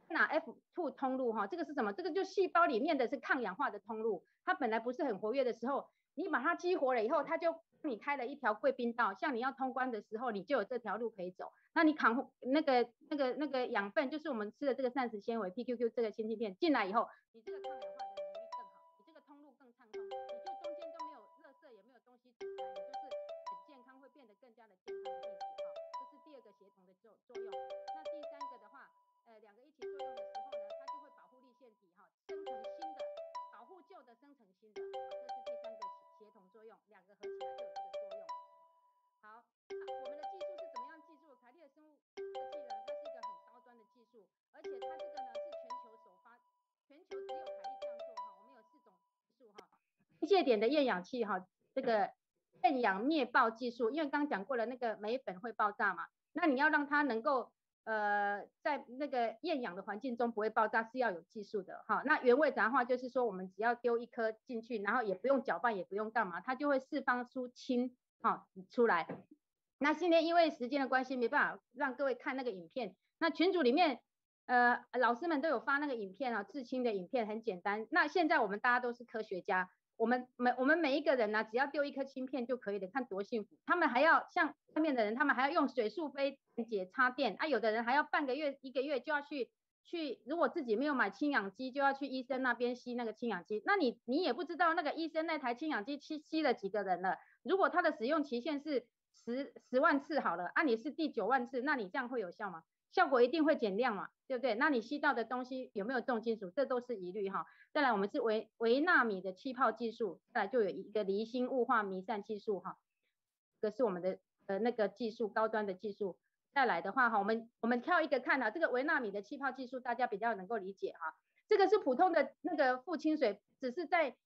拿 F2 通路哈，这个是什么？这个就细胞里面的是抗氧化的通路，它本来不是很活跃的时候，你把它激活了以后，它就帮你开了一条贵宾道，像你要通关的时候，你就有这条路可以走。那你扛那个养分，就是我们吃的这个膳食纤维 PQQ 这个氢气片进来以后，你这个抗氧化的能力更好，你这个通路更畅通，你就中间都没有垃圾，也没有东西阻塞，你就是很健康，会变得更加的健康的意思哈。这是第2个协同的作用。那第3个的话，2个一起作用的时候呢，它就会保护粒线体哈，生成新的，保护旧的，生成新的，这是第3个协同作用，2个合起来就有这个作用。好，那我们的技术是怎么样技术？凯利的生物科技呢，它是一个很高端的技术，而且它这个呢是全球首发，全球只有凯利这样做哈。我们有4种技术哈，机械点的厌氧器哈，这个厌氧灭爆技术，因为刚刚讲过了，那个镁粉会爆炸嘛，那你要让它能够在那个厌氧的环境中不会爆炸，是要有技术的哈。那原位杂化就是说，我们只要丢1颗进去，然后也不用搅拌，也不用干嘛，它就会释放出氢出来。那今天因为时间的关系，没办法让各位看那个影片。那群组里面老师们都有发那个影片啊，制氢的影片很简单。那现在我们大家都是科学家，我们每一个人呢，只要丢1颗氢片就可以了，看多幸福。他们还要像外面的人，他们还要用水速飞解插电啊，有的人还要半个月1个月就要去，如果自己没有买氢氧机，就要去医生那边吸那个氢氧机。那你也不知道那个医生那台氢氧机吸了几个人了。如果它的使用期限是10万次好了，你是第9万次，那你这样会有效吗？效果一定会减量嘛，对不对？那你吸到的东西有没有重金属？这都是疑虑哈。再来，我们是微纳米的气泡技术，再来就有一个离心雾化弥散技术哈，这是我们的那个技术，高端的技术。再来的话哈，我们挑一个看这个微纳米的气泡技术，大家比较能够理解哈。这个是普通的那个富氢水，只是在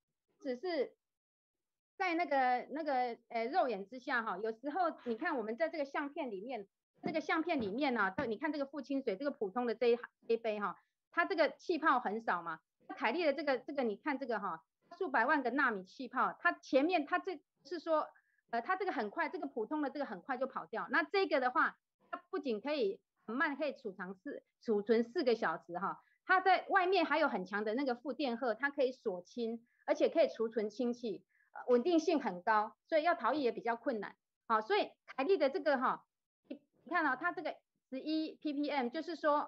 那个肉眼之下哈，有时候你看我们在这个相片里面，呢，你看这个富氢水，这个普通的这一杯哈，它这个气泡很少嘛。凯利的这个你看这个哈，数百万个纳米气泡，它前面它这是说它这个很快，这个普通的这个很快就跑掉。那这个的话，它不仅可以很慢，可以储存4个小时哈。它在外面还有很强的那个负电荷，它可以锁氢，而且可以储存氢气。稳定性很高，所以要逃逸也比较困难。好，所以凯利的这个你看它这个11 ppm 就是说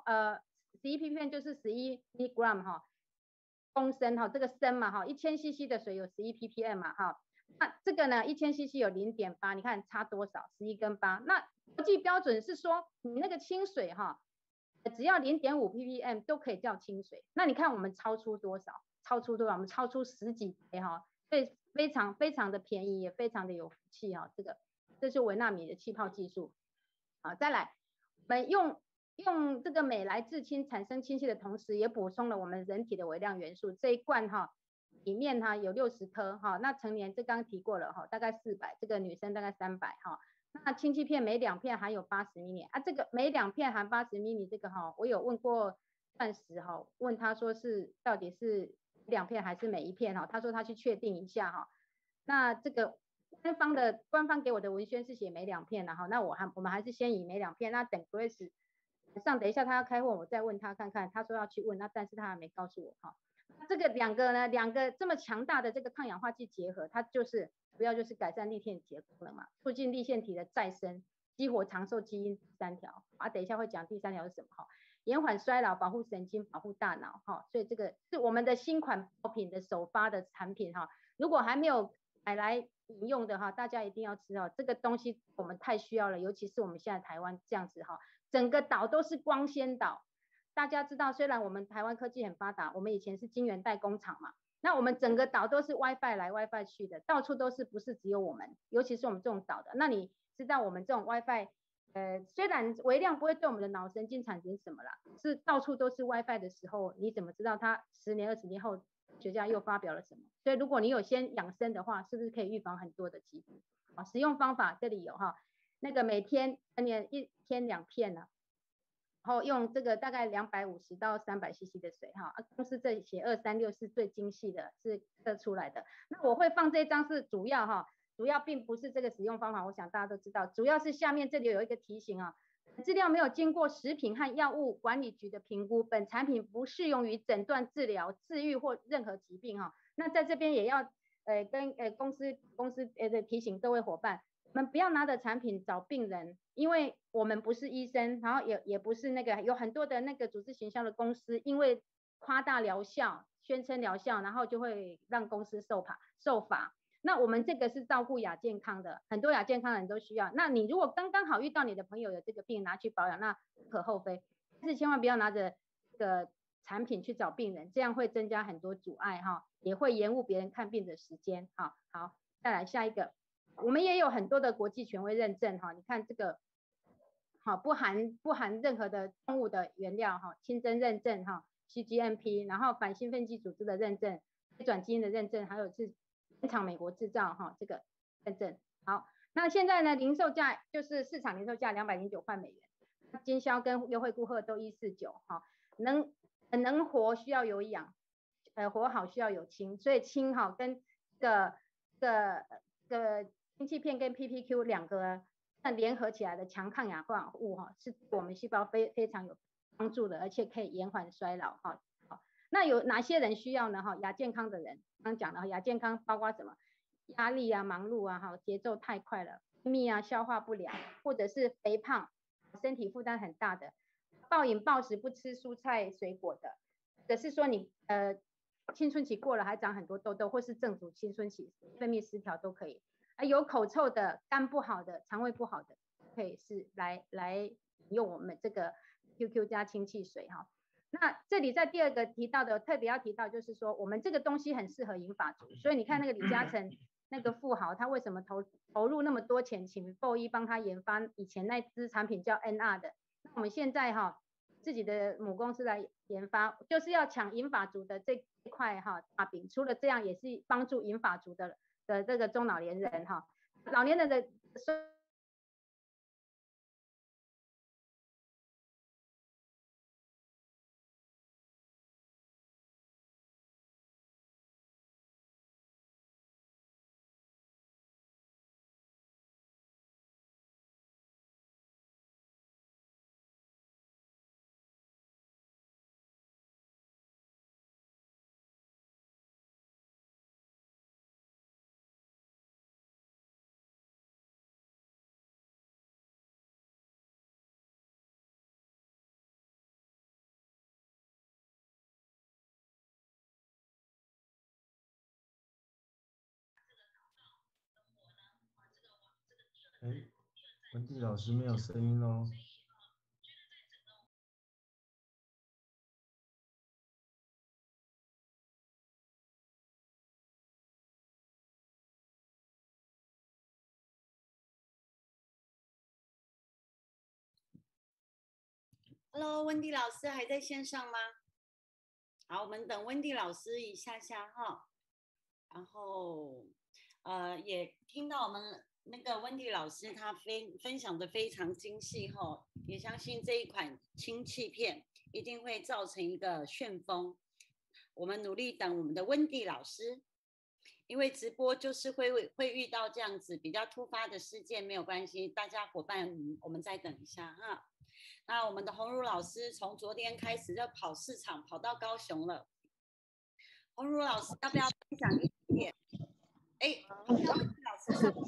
11 ppm 就是11 milligram 公升这个升嘛1000 cc 的水有11 ppm 嘛那这个呢1000 cc 有 0.8， 你看差多少？11跟8。那国际标准是说你那个清水只要 0.5 ppm 都可以叫清水。那你看我们超出多少？我们超出10几倍所以非常非常的便宜，也非常的有福气这是微纳米的气泡技术。再来，我们用这个镁来制氢产生氢气的同时，也补充了我们人体的微量元素。这一罐里面有60颗那成年这刚提过了大概400，这个女生大概300那氢气片每2片含有80 ml 这个每2片含80 ml 这个我有问过钻石问他说是到底是2片还是每1片他说他去确定一下那这个官方给我的文宣是写每2片那我们还是先以每2片。那等 Grace 等一下他要开会，我再问他看看，他说要去问，但是他还没告诉我这个两个这么强大的这个抗氧化剂结合，它就是主要就是改善粒线体的功能嘛，促进粒线体的再生，激活长寿基因3条等一下会讲第3条是什么延缓衰老，保护神经，保护大脑所以这个是我们的新款爆品的首发的产品如果还没有买来饮用的大家一定要吃这个东西我们太需要了，尤其是我们现在台湾这样子整个岛都是光纤岛。大家知道，虽然我们台湾科技很发达，我们以前是晶圆代工厂嘛，那我们整个岛都是 WiFi 来 WiFi 去的，到处都是，不是只有我们，尤其是我们这种岛的。那你知道我们这种 WiFi，虽然微量不会对我们的脑神经产生什么啦，是到处都是 WiFi 的时候，你怎么知道它10年20年后学家又发表了什么？所以如果你有先养生的话，是不是可以预防很多的疾病？使用方法这里有那个每天1天2片呢。然后用这个大概250到300 cc 的水公司这里写236是最精细的，是测出来的。那我会放这张是主要并不是这个使用方法，我想大家都知道，主要是下面这里有一个提醒资料没有经过食品和药物管理局的评估，本产品不适用于诊断、治疗、治愈或任何疾病哈。那在这边也要跟公司提醒各位伙伴，我们不要拿着产品找病人，因为我们不是医生，然后也不是那个有很多的那个组织行销的公司，因为夸大疗效、宣称疗效，然后就会让公司受罚。那我们这个是照顾亚健康的，很多亚健康的人都需要。那你如果刚刚好遇到你的朋友有这个病，拿去保养，那无可厚非。但是千万不要拿着这个产品去找病人，这样会增加很多阻碍哈，也会延误别人看病的时间哈。好，再来下一个，我们也有很多的国际权威认证哈，你看这个，好，不含任何的动物的原料哈，清真认证哈 ，CGMP， 然后反兴奋剂组织的认证，非转基因的认证，还有是原厂美国制造哈，这个认证。好，那现在呢，零售价就是市场零售价209块美元，经销跟优惠顾客都149哈，能活需要有氧，活好需要有氢，所以氢哈跟氢气片跟 PPQ 2个联合起来的强抗氧化物哈，是对我们细胞非常有帮助的，而且可以延缓衰老哈。好，那有哪些人需要呢？哈，亚健康的人，刚讲了亚健康包括什么？压力啊、忙碌啊、哈节奏太快了、便秘啊、消化不良，或者是肥胖、身体负担很大的、暴饮暴食不吃蔬菜水果的，或者是说你青春期过了还长很多痘痘，或是正值青春期分泌失调都可以。有口臭的、肝不好的、肠胃不好的，可以是来用我们这个 QQ 加氢气水哈。那这里在第二个提到的，特别要提到就是说，我们这个东西很适合银发族，所以你看那个李嘉诚那个富豪，他为什么投入那么多钱，请BOE帮他研发以前那支产品叫 NR 的，那我们现在哈自己的母公司来研发，就是要抢银发族的这块哈大饼。除了这样，也是帮助银发族的这个中老年人哈，老年人的文帝老师没有声音哦。 Hello， 温迪老师还在线上吗？好，我们等温迪老师一下下哈。然后也听到我们那个温迪老师他分享的非常精细哈，也相信这一款氢气片一定会造成一个旋风。我们努力等我们的温迪老师，因为直播就是会遇到这样子比较突发的事件，没有关系，大家伙伴我们再等一下哈。那我们的鸿儒老师从昨天开始就跑市场，跑到高雄了。鸿儒老师要不要分享一点？听到温迪老师上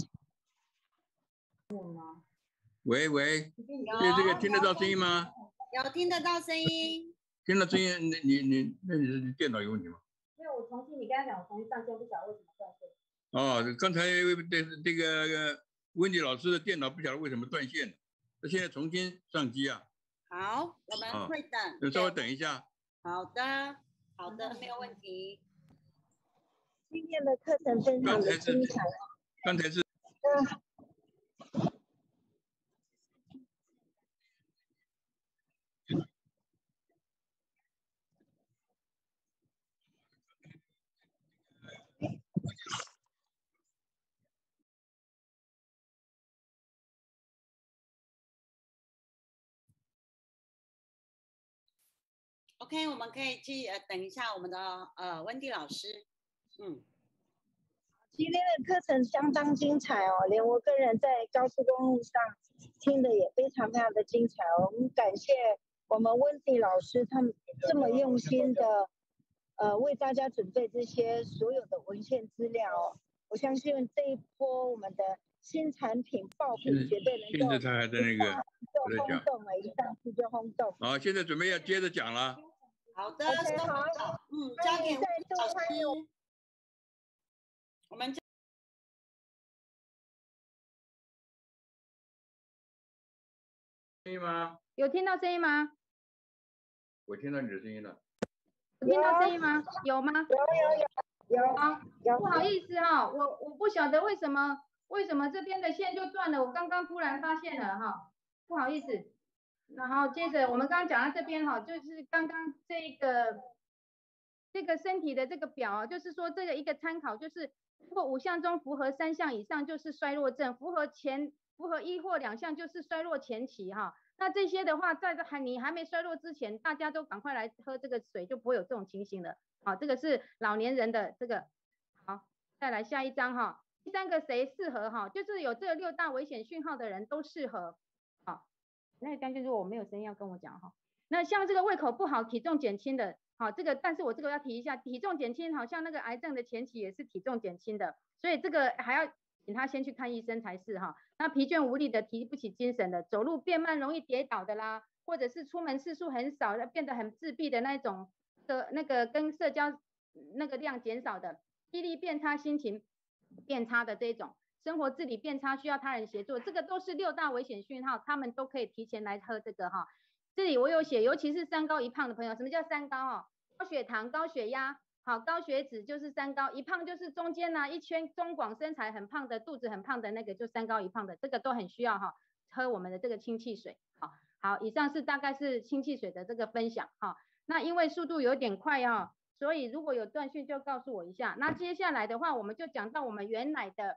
喂，这个听得到声音吗？ 有听得到声音。 听到声音，你的电脑有问题吗？ 因为我重新，你刚才讲我重新上线，不晓得为什么断线。 哦，刚才这个温迪老师的电脑不晓得为什么断线了，他现在重新上机啊。 好，我们会等。 稍微等一下。 好的，没有问题。 今天的课程非常的精彩。 刚才是。 OK， 我们可以等一下我们的温迪老师。 今天的课程相当精彩哦，连我个人在高速公路上听的也非常的精彩哦。我们感谢我们温蒂老师他们这么用心的为大家准备这些所有的文献资料哦。我相信这一波我们的新产品爆品绝对能够现在他还在那个就轰动了，一上去就轰动。 好，现在准备要接着讲了。 好的， OK， 好， 交给再度老欢迎师。我们声音吗？ 有听到声音吗？ 我听到你的声音了。 有听到声音吗？有吗？ 有。 好，不好意思哈，我不晓得为什么这边的线就断了，我刚刚突然发现了哈，不好意思。然后接着我们刚刚讲到这边哈，就是刚刚这个身体的这个表啊，就是说这个一个参考，就是如果5项中符合3项以上就是衰弱症，符合1或2项就是衰弱前期哈。那这些的话，在你还没衰弱之前，大家都赶快来喝这个水，就不会有这种情形了。好，这个是老年人的这个。好，再来下一张哈。第3个谁适合哈？就是有这6大危险讯号的人都适合。好，那将军如果我没有声音要跟我讲哈。那像这个胃口不好、体重减轻的，好，这个但是我这个要提一下，体重减轻好像那个癌症的前期也是体重减轻的，所以这个还要请他先去看医生才是哈。那疲倦无力的、提不起精神的、走路变慢、容易跌倒的啦，或者是出门次数很少、变得很自闭的那种的那个跟社交那个量减少的，记忆力变差、心情变差的这种，生活自理变差需要他人协助，这个都是6大危险讯号，他们都可以提前来喝这个哈。这里我有写，尤其是3高1胖的朋友，什么叫3高哦？高血糖、高血压。好，高血脂就是3高，1胖就是中间呢一圈中广身材很胖的，肚子很胖的那个就3高1胖的，这个都很需要哈，喝我们的这个氢气水。好，以上是大概是氢气水的这个分享哈。那因为速度有点快哈，所以如果有断讯就告诉我一下。那接下来的话，我们就讲到我们原来的，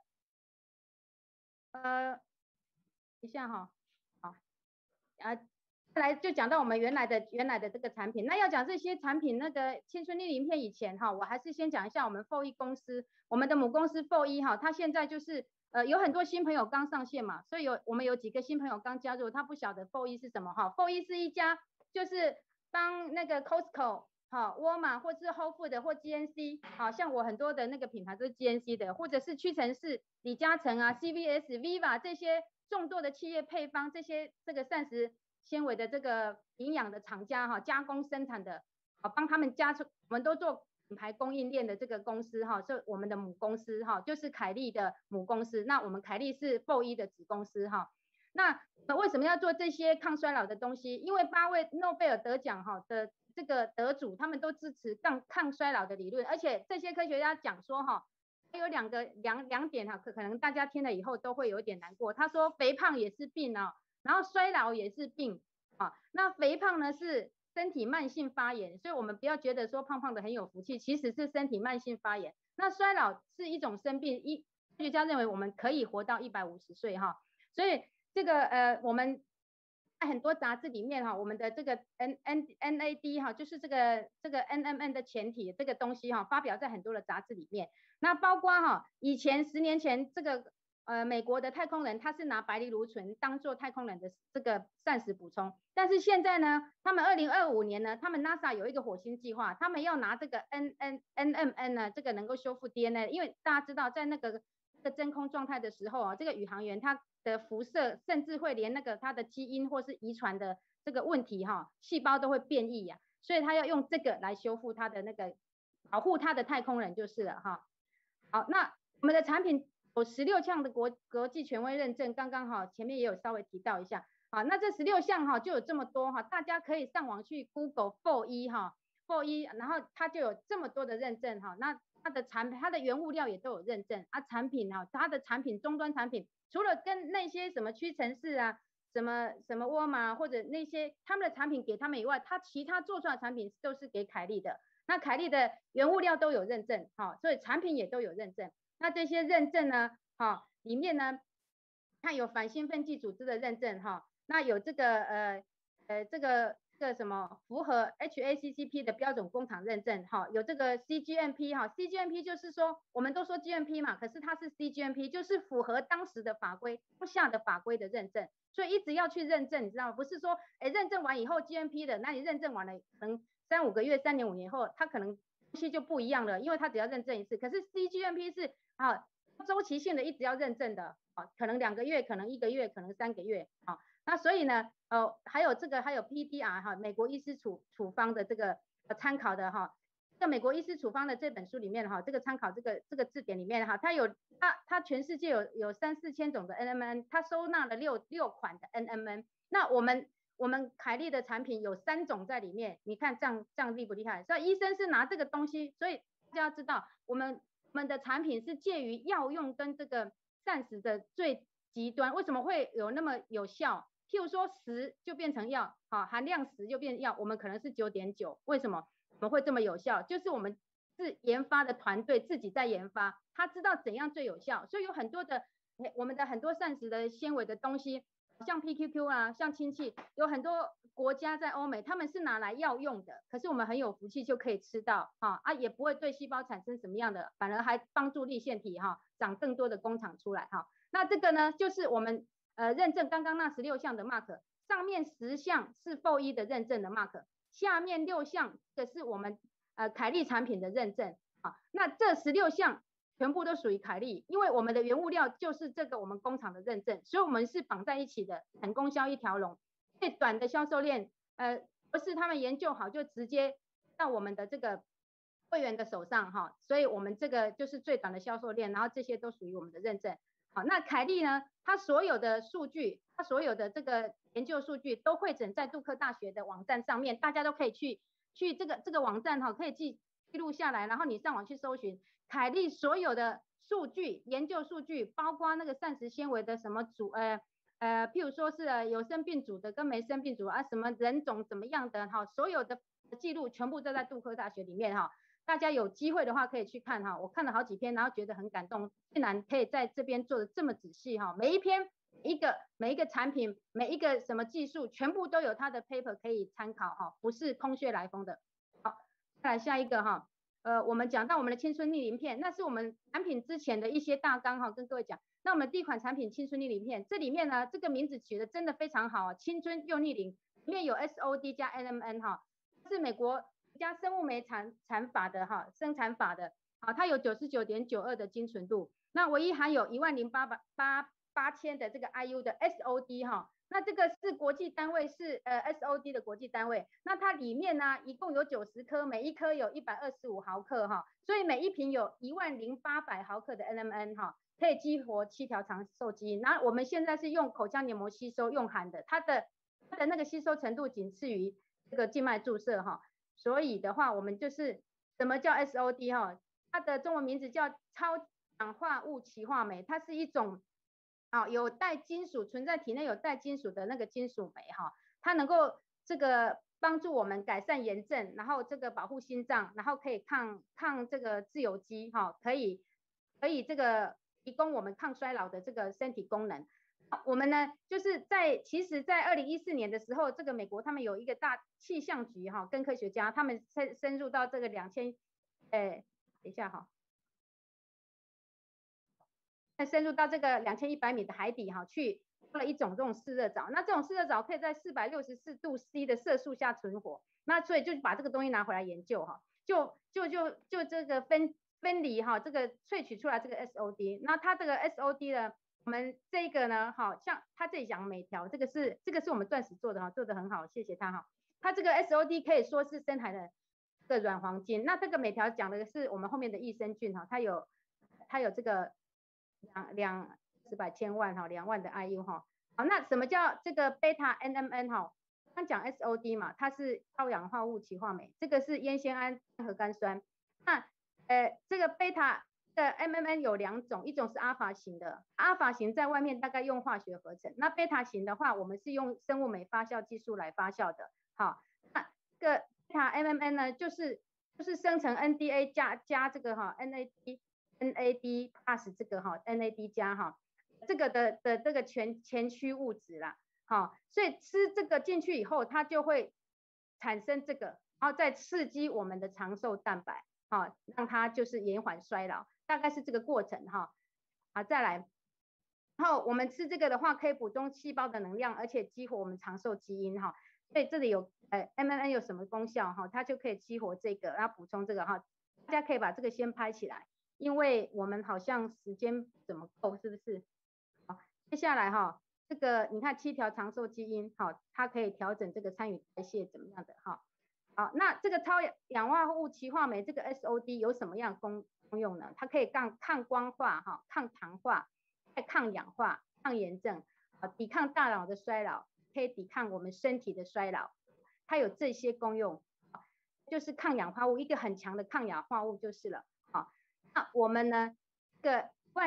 一下哈，好，来就讲到我们原来的这个产品。那要讲这些产品那个青春力鳞片以前哈，我还是先讲一下我们兽医公司，我们的母公司兽医哈，它现在就是有很多新朋友刚上线嘛，所以我们有几个新朋友刚加入，他不晓得兽医是什么哈。兽医是一家就是帮那个 Costco 好沃尔玛或是 Whole Foods 或 GNC 好像我很多的那个品牌都是 GNC 的，或者是屈臣氏、李嘉诚啊、CVS、Viva 这些众多的企业配方，这个膳食纤维的这个营养的厂家哈，加工生产的，好帮他们加出，我们都做品牌供应链的这个公司哈，是我们的母公司哈，就是凯利的母公司。那我们凯利是兽医的子公司哈。那为什么要做这些抗衰老的东西？因为8位诺贝尔得奖哈的这个得主，他们都支持抗衰老的理论，而且这些科学家讲说哈，有两点哈，可能大家听了以后都会有一点难过。他说肥胖也是病啊。然后衰老也是病啊，那肥胖呢是身体慢性发炎，所以我们不要觉得说胖胖的很有福气，其实是身体慢性发炎。那衰老是一种生病，科学家认为我们可以活到150岁哈，所以这个我们在很多杂志里面哈，我们的这个 NAD 哈，就是这个 NMN 的前体这个东西哈，发表在很多的杂志里面。那包括哈，以前10年前这个美国的太空人他是拿白藜芦醇当做太空人的这个膳食补充，但是现在呢，他们2025年呢，他们 NASA 有一个火星计划，他们要拿这个 NMN 呢，这个能够修复 DNA， 因为大家知道在那个真空状态的时候啊，这个宇航员他的辐射甚至会连那个他的基因或是遗传的这个问题哈，细胞都会变异呀，所以他要用这个来修复他的那个保护他的太空人就是了哈。好，那我们的产品有16项的国际权威认证，刚刚哈前面也有稍微提到一下，好，那这16项哈就有这么多哈，大家可以上网去 Google 兽医哈，兽医，然后它就有这么多的认证哈，那它的原物料也都有认证啊，产品哈，它的产品终端产品除了跟那些什么屈臣氏啊、什么沃尔玛或者那些他们的产品给他们以外，它其他做出来的产品都是给凯利的，那凯利的原物料都有认证哈，所以产品也都有认证。那这些认证呢，里面呢，它有反兴奋剂组织的认证哈，那有这个个什么符合 HACCP 的标准工厂认证，哈，有这个 CGMP 哈 ，CGMP 就是说我们都说 GMP 嘛，可是它是 CGMP， 就是符合当时的法规、当下的法规的认证，所以一直要去认证，你知道吗？不是说认证完以后 GMP 的，那你认证完了可能3、5个月、3年、5年后，它可能东西就不一样了，因为它只要认证一次，可是 CGMP 是周期性的一直要认证的，可能2个月，可能1个月，可能3个月，那所以呢，还有 PDR 哈，美国医师处方的这个参考的哈，这美国医师处方的这本书里面哈，这个参考这个字典里面哈，它全世界有3、4千种的 NMN， 它收纳了6款的 NMN， 那我们凯利的产品有3种在里面，你看这样厉不厉害？所以医生是拿这个东西，所以大家要知道，我们的产品是介于药用跟这个膳食的最极端，为什么会有那么有效？譬如说10就变成药，含量10就变药，我们可能是9.9，为什么我们会这么有效？就是我们是研发的团队自己在研发，他知道怎样最有效，所以有很多的我们的很多膳食的纤维的东西，像 PQQ 啊，像氢气，有很多国家在欧美他们是拿来药用的，可是我们很有福气就可以吃到也不会对细胞产生什么样的，反而还帮助粒线体长更多的工厂出来那这个呢就是我们认证刚刚那16项的 mark， 上面10项是FOE的认证的 mark， 下面6项这是我们凯利产品的认证那这16项全部都属于凯利，因为我们的原物料就是这个我们工厂的认证，所以我们是绑在一起的，很供销一条龙，最短的销售链不是他们研究好就直接到我们的这个会员的手上所以我们这个就是最短的销售链，然后这些都属于我们的认证。好，那凯利呢，它所有的数据，它所有的这个研究数据都汇整在杜克大学的网站上面，大家都可以去这个网站可以记录下来，然后你上网去搜寻凯利所有的数据，研究数据，包括那个膳食纤维的什么组譬如说是有生病组的跟没生病组什么人种怎么样的所有的记录全部都在杜克大学里面大家有机会的话可以去看我看了好几篇，然后觉得很感动，竟然可以在这边做的这么仔细每一篇每一个产品每一个什么技术全部都有它的 paper 可以参考不是空穴来风的。好，再来下一个我们讲到我们的青春逆鳞片，那是我们产品之前的一些大纲跟各位讲。那我们第一款产品青春逆鳞片，这里面呢这个名字取得真的非常好青春又逆鳞，里面有 SOD 加 NMN 是美国加生物酶产法的生产法的它有 99.92 的精纯度，那唯一含有10800的这个 IU 的 SOD 那这个是国际单位，是SOD 的国际单位，那它里面呢一共有90颗，每一颗有125毫克所以每一瓶有10800毫克的 NMN 可以激活7条长寿基因，然后我们现在是用口腔黏膜吸收用含的，它的那个吸收程度仅次于这个静脉注射所以的话我们就是什么叫 SOD 它的中文名字叫超氧化物歧化酶，它是一种有带金属存在体内有带金属的那个金属酶它能够这个帮助我们改善炎症，然后这个保护心脏，然后可以抗这个自由基可以这个提供我们抗衰老的这个身体功能。我们呢就是其实在2014年的时候，这个美国他们有一个大气象局跟科学家他们深入到这个等一下深入到这个2100米的海底去做了一种这种嗜热藻，那这种嗜热藻可以在464度 C 的摄氏下存活，那所以就把这个东西拿回来研究就这个分离这个萃取出来这个 SOD， 那它这个 SOD 呢，我们这个呢像它这里讲每条，这个是我们钻石做的做得很好，谢谢它它这个 SOD 可以说是深海的这个软黄金，那这个每条讲的是我们后面的益生菌它有这个200千万2万的 IU 好，那什么叫这个 beta NMN 刚讲 SOD 嘛，它是超氧化物歧化酶，这个是烟酰胺核苷酸，那这个 beta 的 NMN 有2种，一种是阿法型的，阿法型在外面大概用化学合成，那 beta 型的话我们是用生物酶发酵技术来发酵的那这个 beta NMN 呢就是生成 NDA 加这个NAD plus 这个NAD 加这个的这个前驱物质啦所以吃这个进去以后，它就会产生这个，然后再刺激我们的长寿蛋白，让它就是延缓衰老，大概是这个过程哈。好，再来，然后我们吃这个的话，可以补充细胞的能量，而且激活我们长寿基因哈。所以这里有MMN 有什么功效哈？它就可以激活这个，然后补充这个哈。大家可以把这个先拍起来，因为我们好像时间怎么够，是不是？好，接下来哈，这个你看7条长寿基因，好，它可以调整这个参与代谢怎么样的哈。好，那这个超氧化物歧化酶这个 SOD 有什么样的功用呢？它可以抗光化哈，抗糖化，抗氧化，抗炎症，抵抗大脑的衰老，可以抵抗我们身体的衰老，它有这些功用。就是抗氧化物，一个很强的抗氧化物就是了。好，那我们呢，这个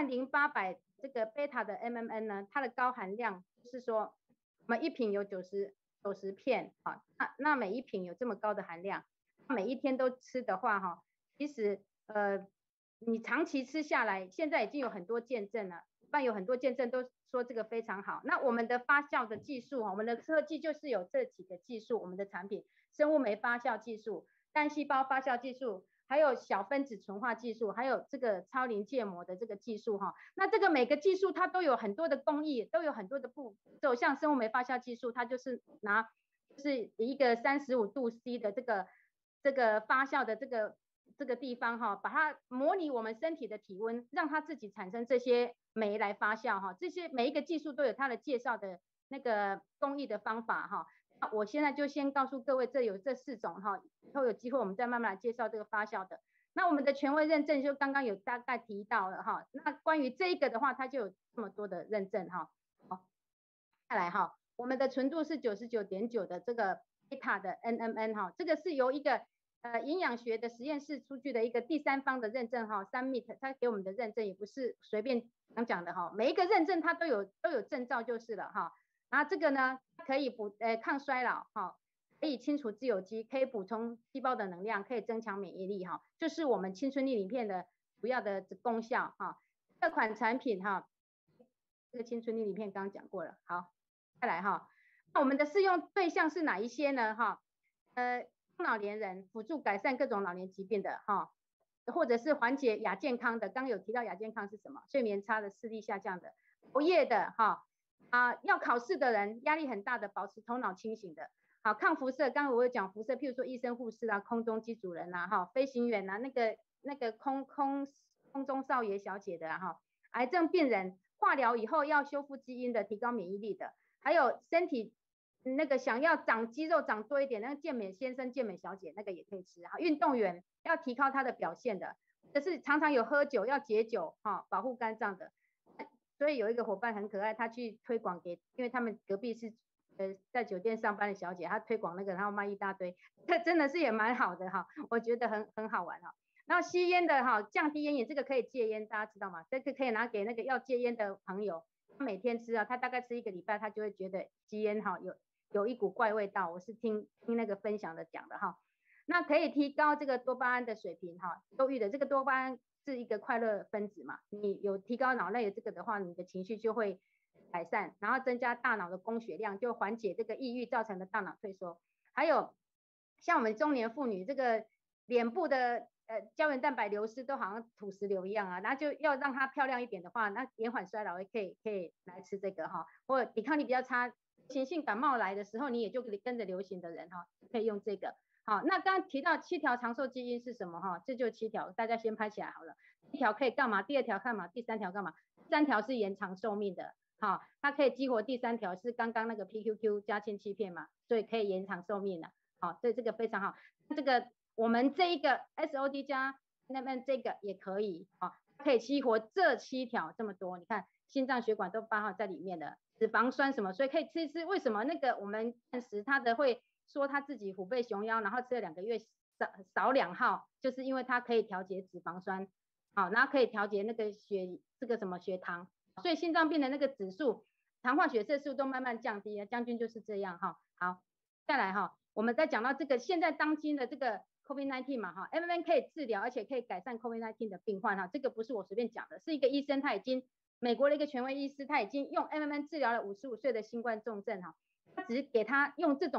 10800这个贝塔的 MMN 呢，它的高含量就是说，我们一瓶有90片，那每一瓶有这么高的含量，每一天都吃的话，哈，其实你长期吃下来，现在已经有很多见证了，有很多见证都说这个非常好。那我们的发酵的技术，我们的科技就是有这几个技术，我们的产品，生物酶发酵技术。单细胞发酵技术，还有小分子纯化技术，还有这个超临界膜的这个技术哈。那这个每个技术它都有很多的工艺，都有很多的步骤。像生物酶发酵技术，它就是就是一个35度C 的这个发酵的这个地方哈，把它模拟我们身体的体温，让它自己产生这些酶来发酵哈。这些每一个技术都有它的介绍的那个工艺的方法哈。我现在就先告诉各位，有这4种哈，以后有机会我们再慢慢来介绍这个发酵的。那我们的权威认证就刚刚有大概提到了哈，那关于这个的话，它就有这么多的认证哈。好，再来哈，我们的纯度是99.9的这个贝塔的 NMN 哈，这个是由一个营养学的实验室出具的一个第三方的认证哈，Summit 它给我们的认证也不是随便讲的哈，每一个认证它都有证照就是了哈。然后这个呢，可以抗衰老哈，可以清除自由基，可以补充细胞的能量，可以增强免疫力哈，就是我们青春力里面的主要的功效哈。这款产品哈，这个青春力里面刚刚讲过了，好，再来哈，那我们的适用对象是哪一些呢哈？中老年人辅助改善各种老年疾病的哈，或者是缓解亚健康的，刚刚有提到亚健康是什么？睡眠差的、视力下降的、熬夜的哈。要考试的人，压力很大的，保持头脑清醒的，好，抗辐射，刚刚我有讲辐射，譬如说医生、护士啊，空中机主人啊，哈，飞行员啊，那个空中少爷小姐的哈，癌症病人，化疗以后要修复基因的，提高免疫力的，还有身体那个想要长肌肉长多一点，那个健美先生、健美小姐那个也可以吃哈，运动员要提高他的表现的，可是常常有喝酒要解酒哈，保护肝脏的。所以有一个伙伴很可爱，他去推广给，因为他们隔壁是在酒店上班的小姐，她推广那个，然后卖一大堆，这真的是也蛮好的哈，我觉得很好玩哈。然后吸烟的哈，降低烟瘾，这个可以戒烟，大家知道吗？这个可以拿给那个要戒烟的朋友，他每天吃啊，他大概吃1个礼拜，他就会觉得吸烟哈有一股怪味道，我是听那个分享的讲的哈。那可以提高这个多巴胺的水平哈，忧郁的这个多巴胺是一个快乐分子嘛，你有提高脑内的这个的话，你的情绪就会改善，然后增加大脑的供血量，就缓解这个抑郁造成的大脑退缩。还有像我们中年妇女这个脸部的胶原蛋白流失都好像土石流一样啊，那就要让它漂亮一点的话，那延缓衰老也可以来吃这个哈，或者抵抗力比较差，流行性感冒来的时候，你也就跟着流行的人哈，可以用这个。好，那刚刚提到7条长寿基因是什么哈？这就7条，大家先拍起来好了。1条可以干嘛？第2条干嘛？第3条干嘛？3条是延长寿命的，好，它可以激活第3条是刚刚那个 PQQ 加氢欺片嘛，所以可以延长寿命的，好，所以这个非常好。这个我们这一个 SOD 加 NMN 这个也可以，好，可以激活这7条这么多，你看心脏血管都包含在里面的，脂肪酸什么，所以可以吃一吃。为什么那个我们暂时它的会说他自己虎背熊腰，然后吃了2个月少2号，就是因为它可以调节脂肪酸，好，然后可以调节那个这个什么血糖，所以心脏病的那个指数、糖化血色素都慢慢降低了。将军就是这样哈。好，再来哈，我们再讲到这个现在当今的这个 COVID-19 嘛哈 ，MMN 可以治疗，而且可以改善 COVID-19 的病患哈，这个不是我随便讲的，是一个医生他已经美国的一个权威医师，他已经用 MMN 治疗了55岁的新冠重症哈，他只是给他用这种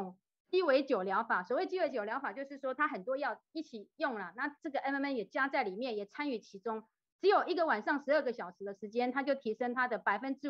鸡尾酒疗法。所谓鸡尾酒疗法，就是说它很多药一起用了，那这个 MMN 也加在里面，也参与其中。只有一个晚上12个小时的时间，它就提升它的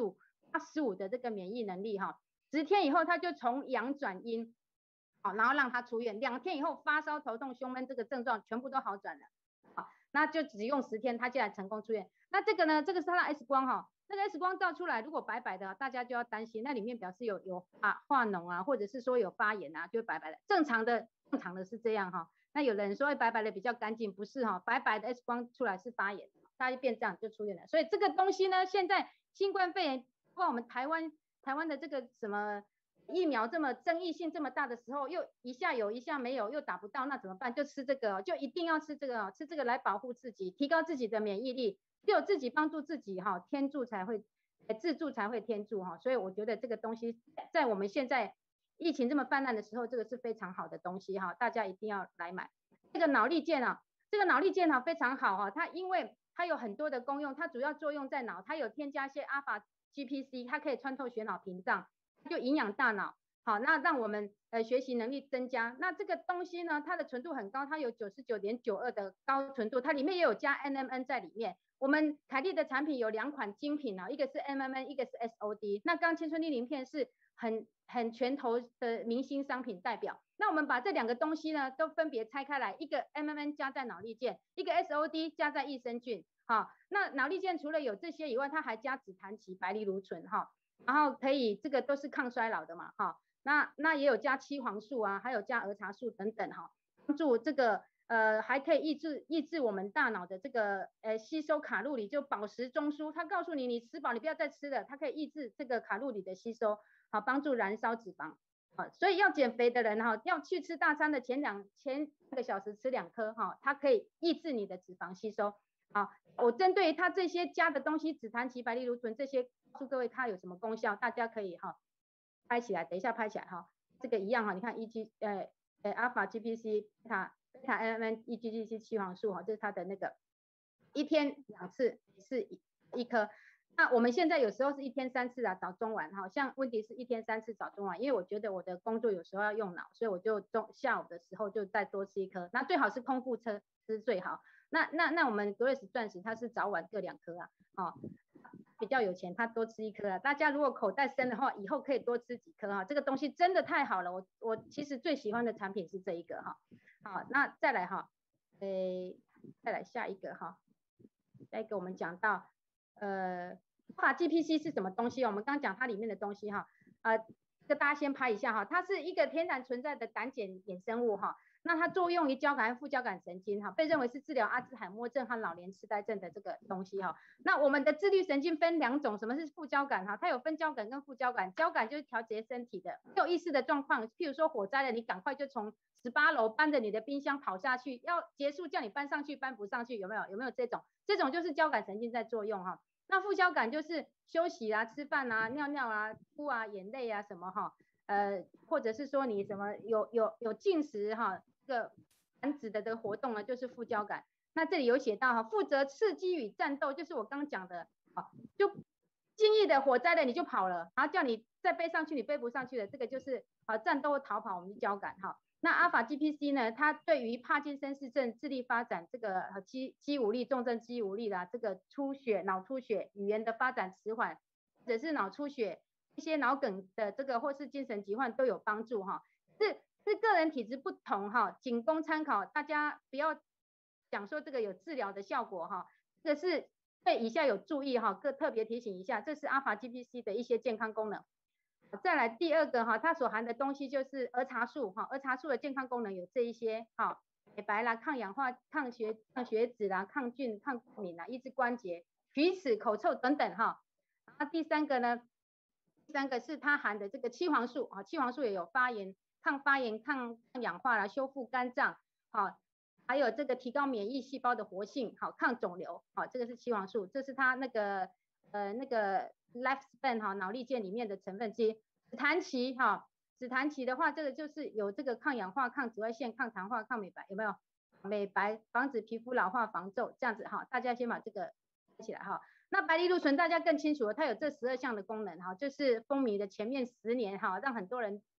5%、85%的这个免疫能力哈。10天以后，它就从阳转阴，好，然后让它出院。2天以后，发烧、头痛、胸闷这个症状全部都好转了，好，那就只用10天，它竟然成功出院。那这个呢，这个是它的 X 光哈。那个 X 光照出来，如果白白的，大家就要担心，那里面表示有化脓啊，或者是说有发炎啊，就白白的。正常的是这样哈。那有人说白白的比较干净，不是哈，白白的 X 光出来是发炎，它就变这样就出院了。所以这个东西呢，现在新冠肺炎，包括我们台湾的这个什么疫苗这么争议性这么大的时候，又一下有一下没有，又打不到，那怎么办？就吃这个，就一定要吃这个，吃这个来保护自己，提高自己的免疫力。只有自己帮助自己哈，天助才会，自助才会天助哈。所以我觉得这个东西在我们现在疫情这么泛滥的时候，这个是非常好的东西哈，大家一定要来买。这个脑力健啊，非常好哈，它因为它有很多的功用，它主要作用在脑，它有添加一些阿法 GPC， 它可以穿透血脑屏障，就营养大脑。好，那让我们学习能力增加。那这个东西呢，它的纯度很高，它有99.92的高纯度，它里面也有加 NMN 在里面。我们凯利的产品有2款精品啊，一个是 MMN， 一个是 SOD。那刚青春力鳞片是很拳头的明星商品代表。那我们把这2个东西呢，都分别拆开来，一个 MMN 加在脑力健，一个 SOD 加在益生菌。好，那脑力健除了有这些以外，它还加紫檀萁、白藜芦醇哈，然后可以这个都是抗衰老的嘛哈。那也有加七黄素啊，还有加儿茶素等等哈，帮助这个还可以抑制我们大脑的这个吸收卡路里，就饱食中枢。它告诉你，你吃饱你不要再吃了，它可以抑制这个卡路里的吸收，好帮助燃烧脂肪。好，所以要减肥的人哈，要去吃大餐的前2个小时吃2颗哈，它可以抑制你的脂肪吸收。好，我针对它这些加的东西，紫檀萁、白藜芦醇这些，告诉各位它有什么功效，大家可以哈。拍起来，等一下拍起来哈，这个一样哈，你看阿法 GPC、贝塔 MMN、EGGC 七黄素哈，这是它的那个1天2次是1颗。那我们现在有时候是1天3次啊，早中晚哈，像温迪是1天3次早中晚，因为我觉得我的工作有时候要用脑，所以我就下午的时候就再多吃1颗，那最好是空腹吃最好。那我们 Grace 钻石它是早晚各2颗啊，哦。比较有钱，他多吃1颗啊。大家如果口袋深的话，以后可以多吃几颗哈。这个东西真的太好了，我其实最喜欢的产品是这一个哈。好，那再来哈，再来下一个哈，下一个我们讲到法 GPC 是什么东西？我们刚讲它里面的东西哈，这个大家先拍一下哈，它是一个天然存在的胆碱衍生物哈。那它作用于交感和副交感神经哈，被认为是治疗阿兹海默症和老年痴呆症的这个东西哈。那我们的自律神经分2种，什么是副交感哈？它有分交感跟副交感，交感就是调节身体的，没有意识的状况，譬如说火灾了，你赶快就从18楼搬着你的冰箱跑下去，要结束叫你搬上去搬不上去，有没有这种？这种就是交感神经在作用哈。那副交感就是休息啊、吃饭啊、尿尿啊、哭啊、眼泪啊什么哈，或者是说你什么有进食哈。这个繁殖的这个活动呢，就是副交感。那这里有写到哈，负责刺激与战斗，就是我刚讲的，就轻易的火灾了你就跑了，然后叫你再背上去，你背不上去了，这个就是战斗或逃跑，我们就交感哈。那阿法 GPC 呢，它对于帕金森氏症、智力发展这个肌无力、重症肌无力啦，这个脑出血、语言的发展迟缓，或者是脑出血、一些脑梗的这个或是精神疾患都有帮助哈。是个人体质不同哈，仅供参考，大家不要讲说这个有治疗的效果哈，这个是对以下有注意哈，特别提醒一下，这是阿法 GPC 的一些健康功能。再来第2个哈，它所含的东西就是儿茶素哈，儿茶素的健康功能有这一些哈，美白啦、抗氧化、抗血脂啦、抗菌、抗过敏啦、抑制关节、龋齿、口臭等等哈。那第3个呢？第3个是它含的这个七黄素啊，七黄素也有抗发炎、抗氧化啦、修复肝脏，好，还有这个提高免疫细胞的活性，好，抗肿瘤，好，这个是七黄素，这是它那个Lifespan 哈脑力健里面的成分之一。紫檀萁哈，紫檀萁的话，这个就是有这个抗氧化、抗紫外线、抗糖化、抗美白，有没有？美白，防止皮肤老化、防皱，这样子哈，大家先把这个起来哈。那白藜芦醇大家更清楚了，它有这12项的功能哈，就是风靡的前面10年哈，让很多人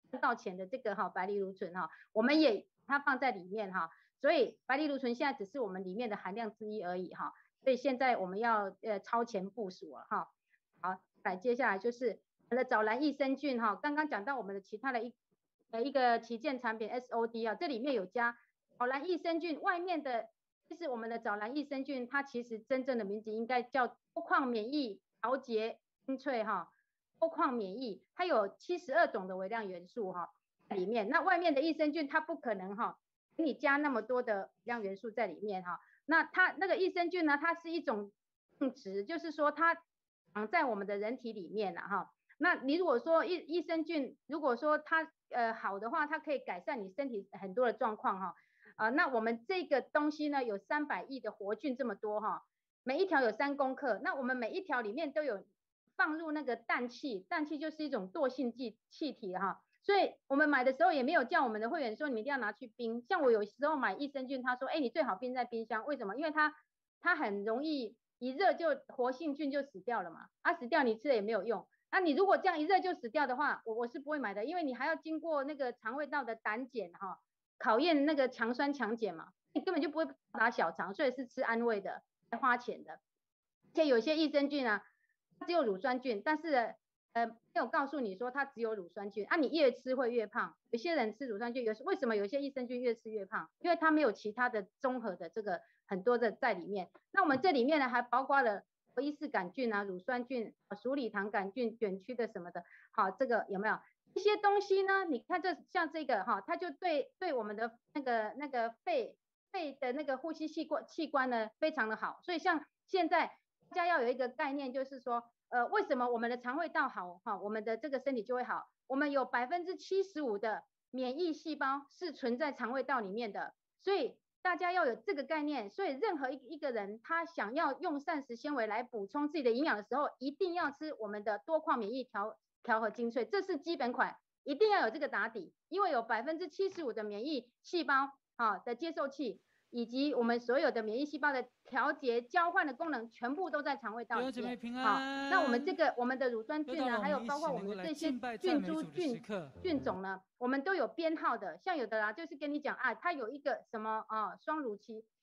到钱的这个白藜芦醇我们也它放在里面所以白藜芦醇现在只是我们里面的含量之一而已所以现在我们要超前部署了好，来接下来就是我们的藻蓝益生菌刚刚讲到我们的其他的一个旗舰产品 SOD 这里面有加藻蓝益生菌，外面的就是我们的藻蓝益生菌，它其实真正的名字应该叫多矿免疫调节精粹多矿免疫，它有72种的微量元素在里面。那外面的益生菌它不可能给你加那么多的微量元素在里面那它那个益生菌呢，它是一种性质，就是说它在我们的人体里面那你如果说益生菌，如果说它好的话，它可以改善你身体很多的状况那我们这个东西呢，有300亿的活菌这么多每一条有3公克，那我们每一条里面都有放入那个氮气，氮气就是一种惰性气体所以我们买的时候也没有叫我们的会员说你们一定要拿去冰，像我有时候买益生菌，他说你最好冰在冰箱，为什么？因为它很容易一热就活性菌就死掉了嘛，死掉你吃了也没有用。那你如果这样一热就死掉的话，我是不会买的，因为你还要经过那个肠胃道的胆碱考验那个强酸强碱嘛，你根本就不会打小肠，所以是吃安慰的，花钱的。而且有些益生菌它只有乳酸菌，但是没有告诉你说它只有乳酸菌你越吃会越胖。有些人吃乳酸菌，为什么有些益生菌越吃越胖？因为它没有其他的综合的这个很多的在里面。那我们这里面呢还包括了伊氏杆菌乳酸菌、鼠李糖杆菌、卷曲的什么的这个有没有？这些东西呢，你看像这个它就对我们的那个肺的那个呼吸器官呢非常的好。所以像现在大家要有一个概念，就是说为什么我们的肠胃道好我们的这个身体就会好？我们有75%的免疫细胞是存在肠胃道里面的，所以大家要有这个概念。所以任何一个人他想要用膳食纤维来补充自己的营养的时候，一定要吃我们的多矿免疫调和精粹，这是基本款，一定要有这个打底，因为有75%的免疫细胞的接受器，以及我们所有的免疫细胞的调节交换的功能全部都在肠胃道里面那我们我们的乳酸菌呢，还有包括我们的这些菌株菌种呢，我们都有编号的。像有的就是跟你讲它有一个什么双乳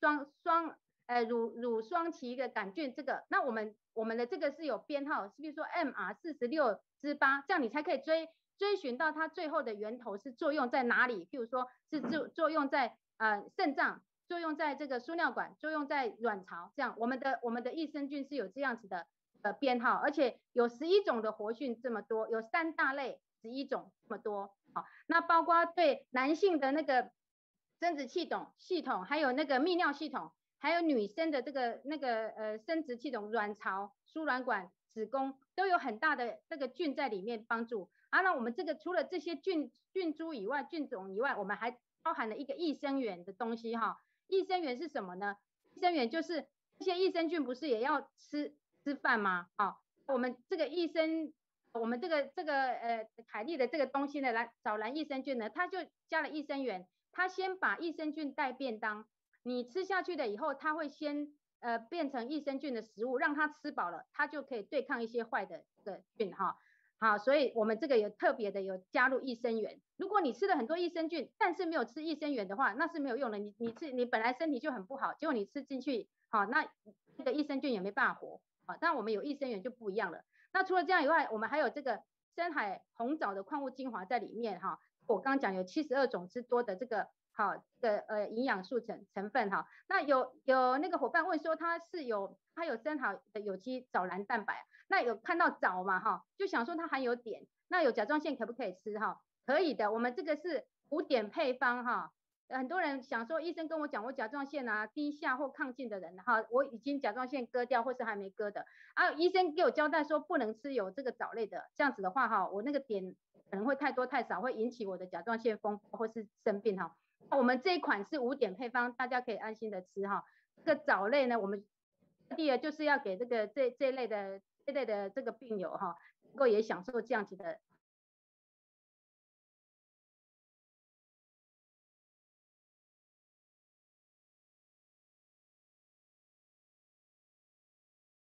双歧的杆菌，这个那我们的这个是有编号，比如说 MR46之8，这样你才可以追寻到它最后的源头是作用在哪里。譬如说是作用在肾脏，作用在这个输尿管，作用在卵巢，这样我们的益生菌是有这样子的编号，而且有11种的活菌这么多，有3大类11种这么多那包括对男性的那个生殖系统，还有那个泌尿系统，还有女生的这个生殖系统、卵巢、输卵管、子宫都有很大的这个菌在里面帮助那我们这个除了这些菌株以外、菌种以外，我们还包含了一个益生元的东西益生元是什么呢？益生元就是这些益生菌不是也要吃饭吗我们这个我们这个凯利的这个东西呢，藻蓝益生菌呢，它就加了益生元，它先把益生菌带便当，你吃下去了以后，它会先变成益生菌的食物，让它吃饱了，它就可以对抗一些坏的菌好，所以我们这个有特别的有加入益生元。如果你吃了很多益生菌，但是没有吃益生元的话，那是没有用的。你本来身体就很不好，结果你吃进去那这个益生菌也没办法活但我们有益生元就不一样了。那除了这样以外，我们还有这个深海红藻的矿物精华在里面我刚刚讲有72种之多的这个营养素成分那有那个伙伴问说它有深海的有机藻蓝蛋白，那有看到藻嘛就想说它含有碘，那有甲状腺可不可以吃可以的，我们这个是5点配方很多人想说医生跟我讲我甲状腺低下或亢进的人我已经甲状腺割掉或是还没割的医生给我交代说不能吃有这个藻类的，这样子的话我那个碘可能会太多太少，会引起我的甲状腺风暴或是生病我们这一款是5点配方，大家可以安心的吃这个藻类呢，我们第二就是要给这类的这个病友能够也享受这样子的。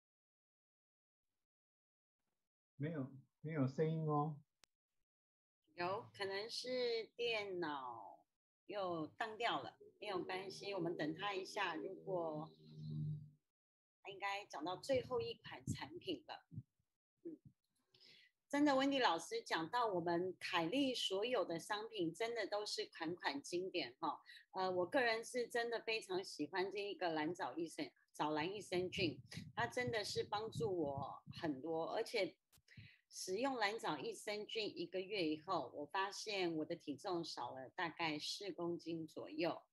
没有声音哦。 有可能是电脑又当掉了，没有关系，我们等他一下。如果他应该讲到最后一款产品了。真的，温迪老师讲到我们凯利所有的商品，真的都是款款经典哈。我个人是真的非常喜欢这一个藻蓝益生菌，它真的是帮助我很多，而且使用蓝藻益生菌1个月以后，我发现我的体重少了大概4公斤左右，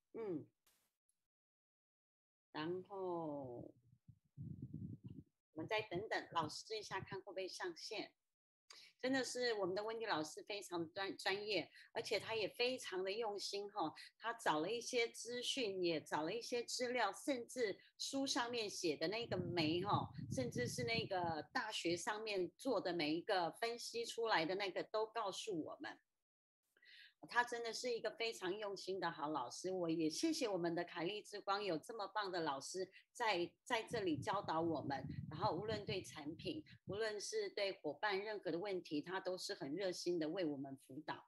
然后我们再等等老师一下，看会不会上线。真的是我们的温迪老师非常专业，而且他也非常的用心哈。他找了一些资讯，也找了一些资料，甚至书上面写的那个酶哈，甚至是那个大学上面做的每一个分析出来的那个都告诉我们。他真的是一个非常用心的好老师，我也谢谢我们的凯利之光有这么棒的老师在这里教导我们，然后无论对产品，无论是对伙伴任何的问题，他都是很热心的为我们辅导。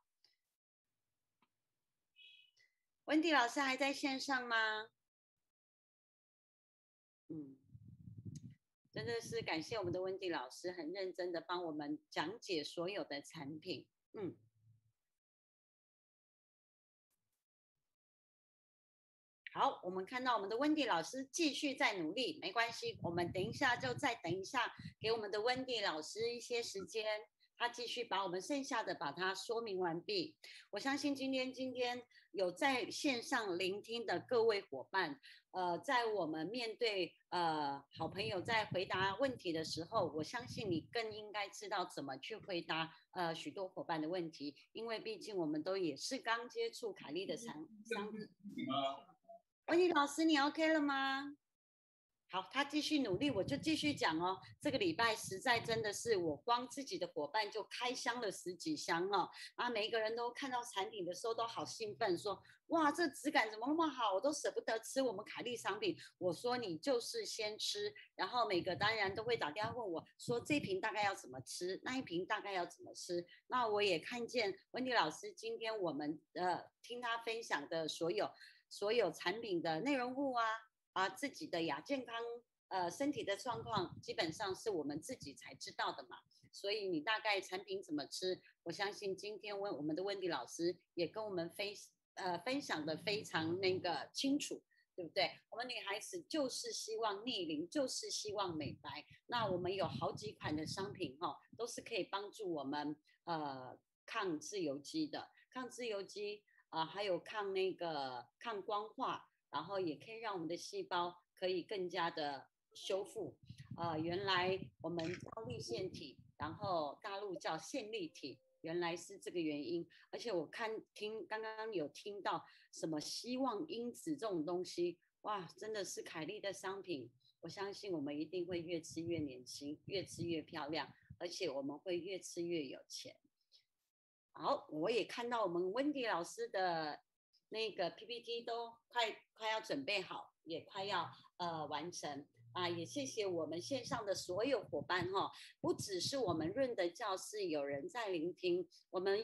温迪老师还在线上吗？真的是感谢我们的温迪老师，很认真的帮我们讲解所有的产品。好，我们看到我们的温迪老师继续在努力，没关系，我们等一下就再等一下，给我们的温迪老师一些时间，他继续把我们剩下的把它说明完毕。我相信今天有在线上聆听的各位伙伴，在我们面对好朋友在回答问题的时候，我相信你更应该知道怎么去回答许多伙伴的问题，因为毕竟我们都也是刚接触凯利的商品。温迪老师，你 OK 了吗？好，他继续努力，我就继续讲哦。这个礼拜实在真的是我光自己的伙伴就开箱了10几箱哦，啊，每一个人都看到产品的时候都好兴奋，说哇，这质感怎么那么好，我都舍不得吃我们凯利商品。我说你就是先吃，然后每个当然都会打电话问我说这瓶大概要怎么吃，那一瓶大概要怎么吃。那我也看见温迪老师今天我们听他分享的所有产品的内容物啊，自己的亚健康身体的状况，基本上是我们自己才知道的嘛。所以你大概产品怎么吃，我相信今天我们的温迪老师也跟我们分享的非常那个清楚，对不对？我们女孩子就是希望逆龄，就是希望美白。那我们有好几款的商品都是可以帮助我们抗自由基的，抗自由基还有抗光化。然后也可以让我们的细胞可以更加的修复。原来我们叫粒线体，然后大陆叫线粒体，原来是这个原因。而且我刚刚有听到什么希望因子这种东西，哇，真的是凯利的商品。我相信我们一定会越吃越年轻，越吃越漂亮，而且我们会越吃越有钱。好，我也看到我们温迪老师的那个 PPT 都快要准备好，也快要完成啊！也谢谢我们线上的所有伙伴不只是我们润的教室有人在聆听，我们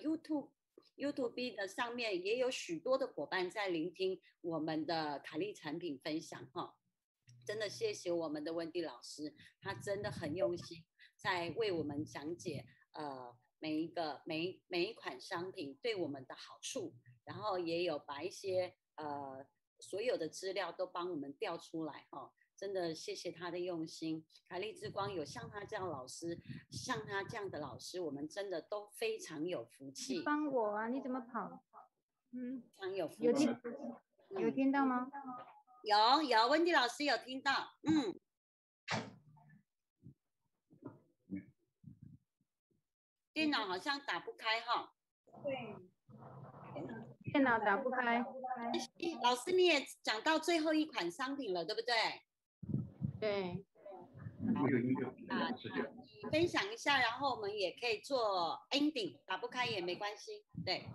YouTube 的上面也有许多的伙伴在聆听我们的凯利产品分享真的谢谢我们的温迪老师，他真的很用心在为我们讲解每一款商品对我们的好处，然后也有把一些所有的资料都帮我们调出来真的谢谢他的用心。凯利之光有像他这样的老师，我们真的都非常有福气。 你帮我啊，你怎么跑？ 非常有福气。 有听到吗？ 有，温迪老师有听到。电脑好像打不开对，电脑打不开。 老师你也讲到最后一款商品了，对不对？ 对。 你分享一下，然后我们也可以做 ending， 打不开也没关系。对。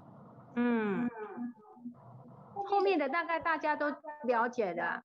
后面的大概大家都了解的。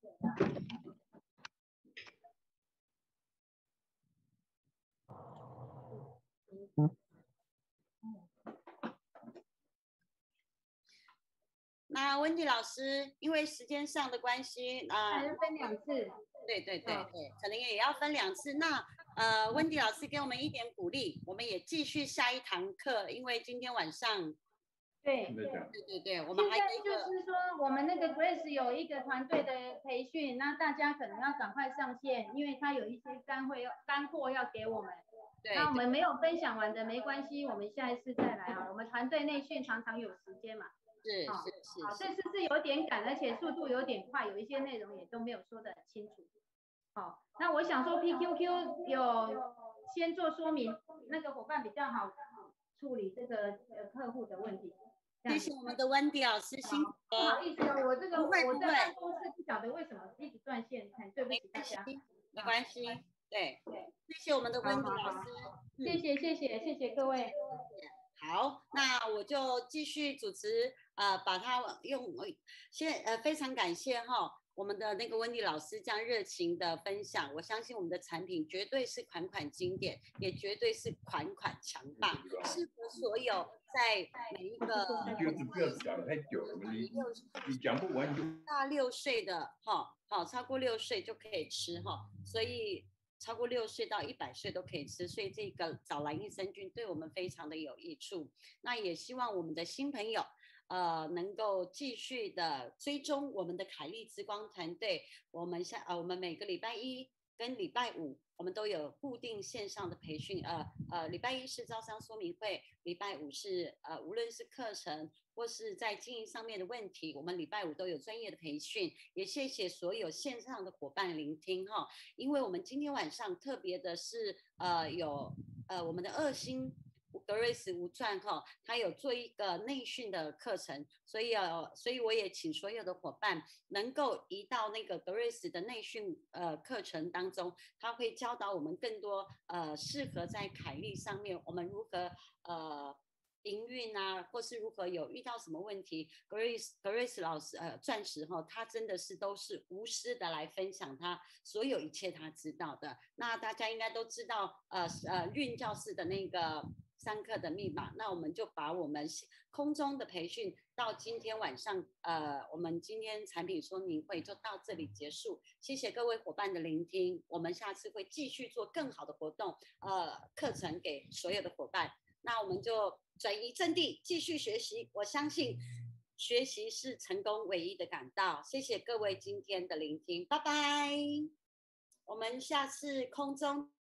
那温迪老师，因为时间上的关系， 还是分2次。 对，可能也要分2次。那温迪老师给我们一点鼓励，我们也继续下一堂课，因为今天晚上。对，我们还有一个就是说，我们那个 Grace 有一个团队的培训，那大家可能要赶快上线，因为他有一些干货要给我们。 对， 那我们没有分享完的没关系，我们下一次再来啊。我们团队内训常常有时间嘛。 是。 好，这次是有点赶，而且速度有点快，有一些内容也都没有说得很清楚。好，那我想说 PQQ 有先做说明，那个伙伴比较好处理这个客户的问题。 谢谢我们的温迪老师，辛苦了。 不好意思，我在办公室不晓得为什么一直断线，很对不起大家。 没关系，对，谢谢我们的温迪老师， 谢谢各位。 好，那我就继续主持，把它用非常感谢我们的那个温迪老师这样热情的分享，我相信我们的产品绝对是款款经典，也绝对是款款强大，适合所有在每一个就是不要讲太久了，你讲不完就大6岁的超过6岁就可以吃所以超过6岁到100岁都可以吃，所以这个早蓝益生菌对我们非常的有益处。那也希望我们的新朋友能够继续的追踪我们的凯丽之光团队。我们每个礼拜1跟礼拜5，我们都有固定线上的培训。礼拜1是招商说明会，礼拜5是无论是课程或是在经营上面的问题，我们礼拜5都有专业的培训。也谢谢所有线上的伙伴聆听因为我们今天晚上特别的是有我们的2星。格瑞斯无传他有做一个内训的课程，所以我也请所有的伙伴能够移到那个格瑞斯的内训课程当中，他会教导我们更多适合在凯丽上面我们如何营运或是如何有遇到什么问题，格瑞斯老师钻石他真的是都是无私的来分享他所有一切他知道的。那大家应该都知道运教室的那个上课的密码，那我们就把我们空中的培训到今天晚上我们今天产品说明会就到这里结束。谢谢各位伙伴的聆听，我们下次会继续做更好的活动课程给所有的伙伴。那我们就转移阵地继续学习，我相信学习是成功唯一的管道。谢谢各位今天的聆听，拜拜，我们下次空中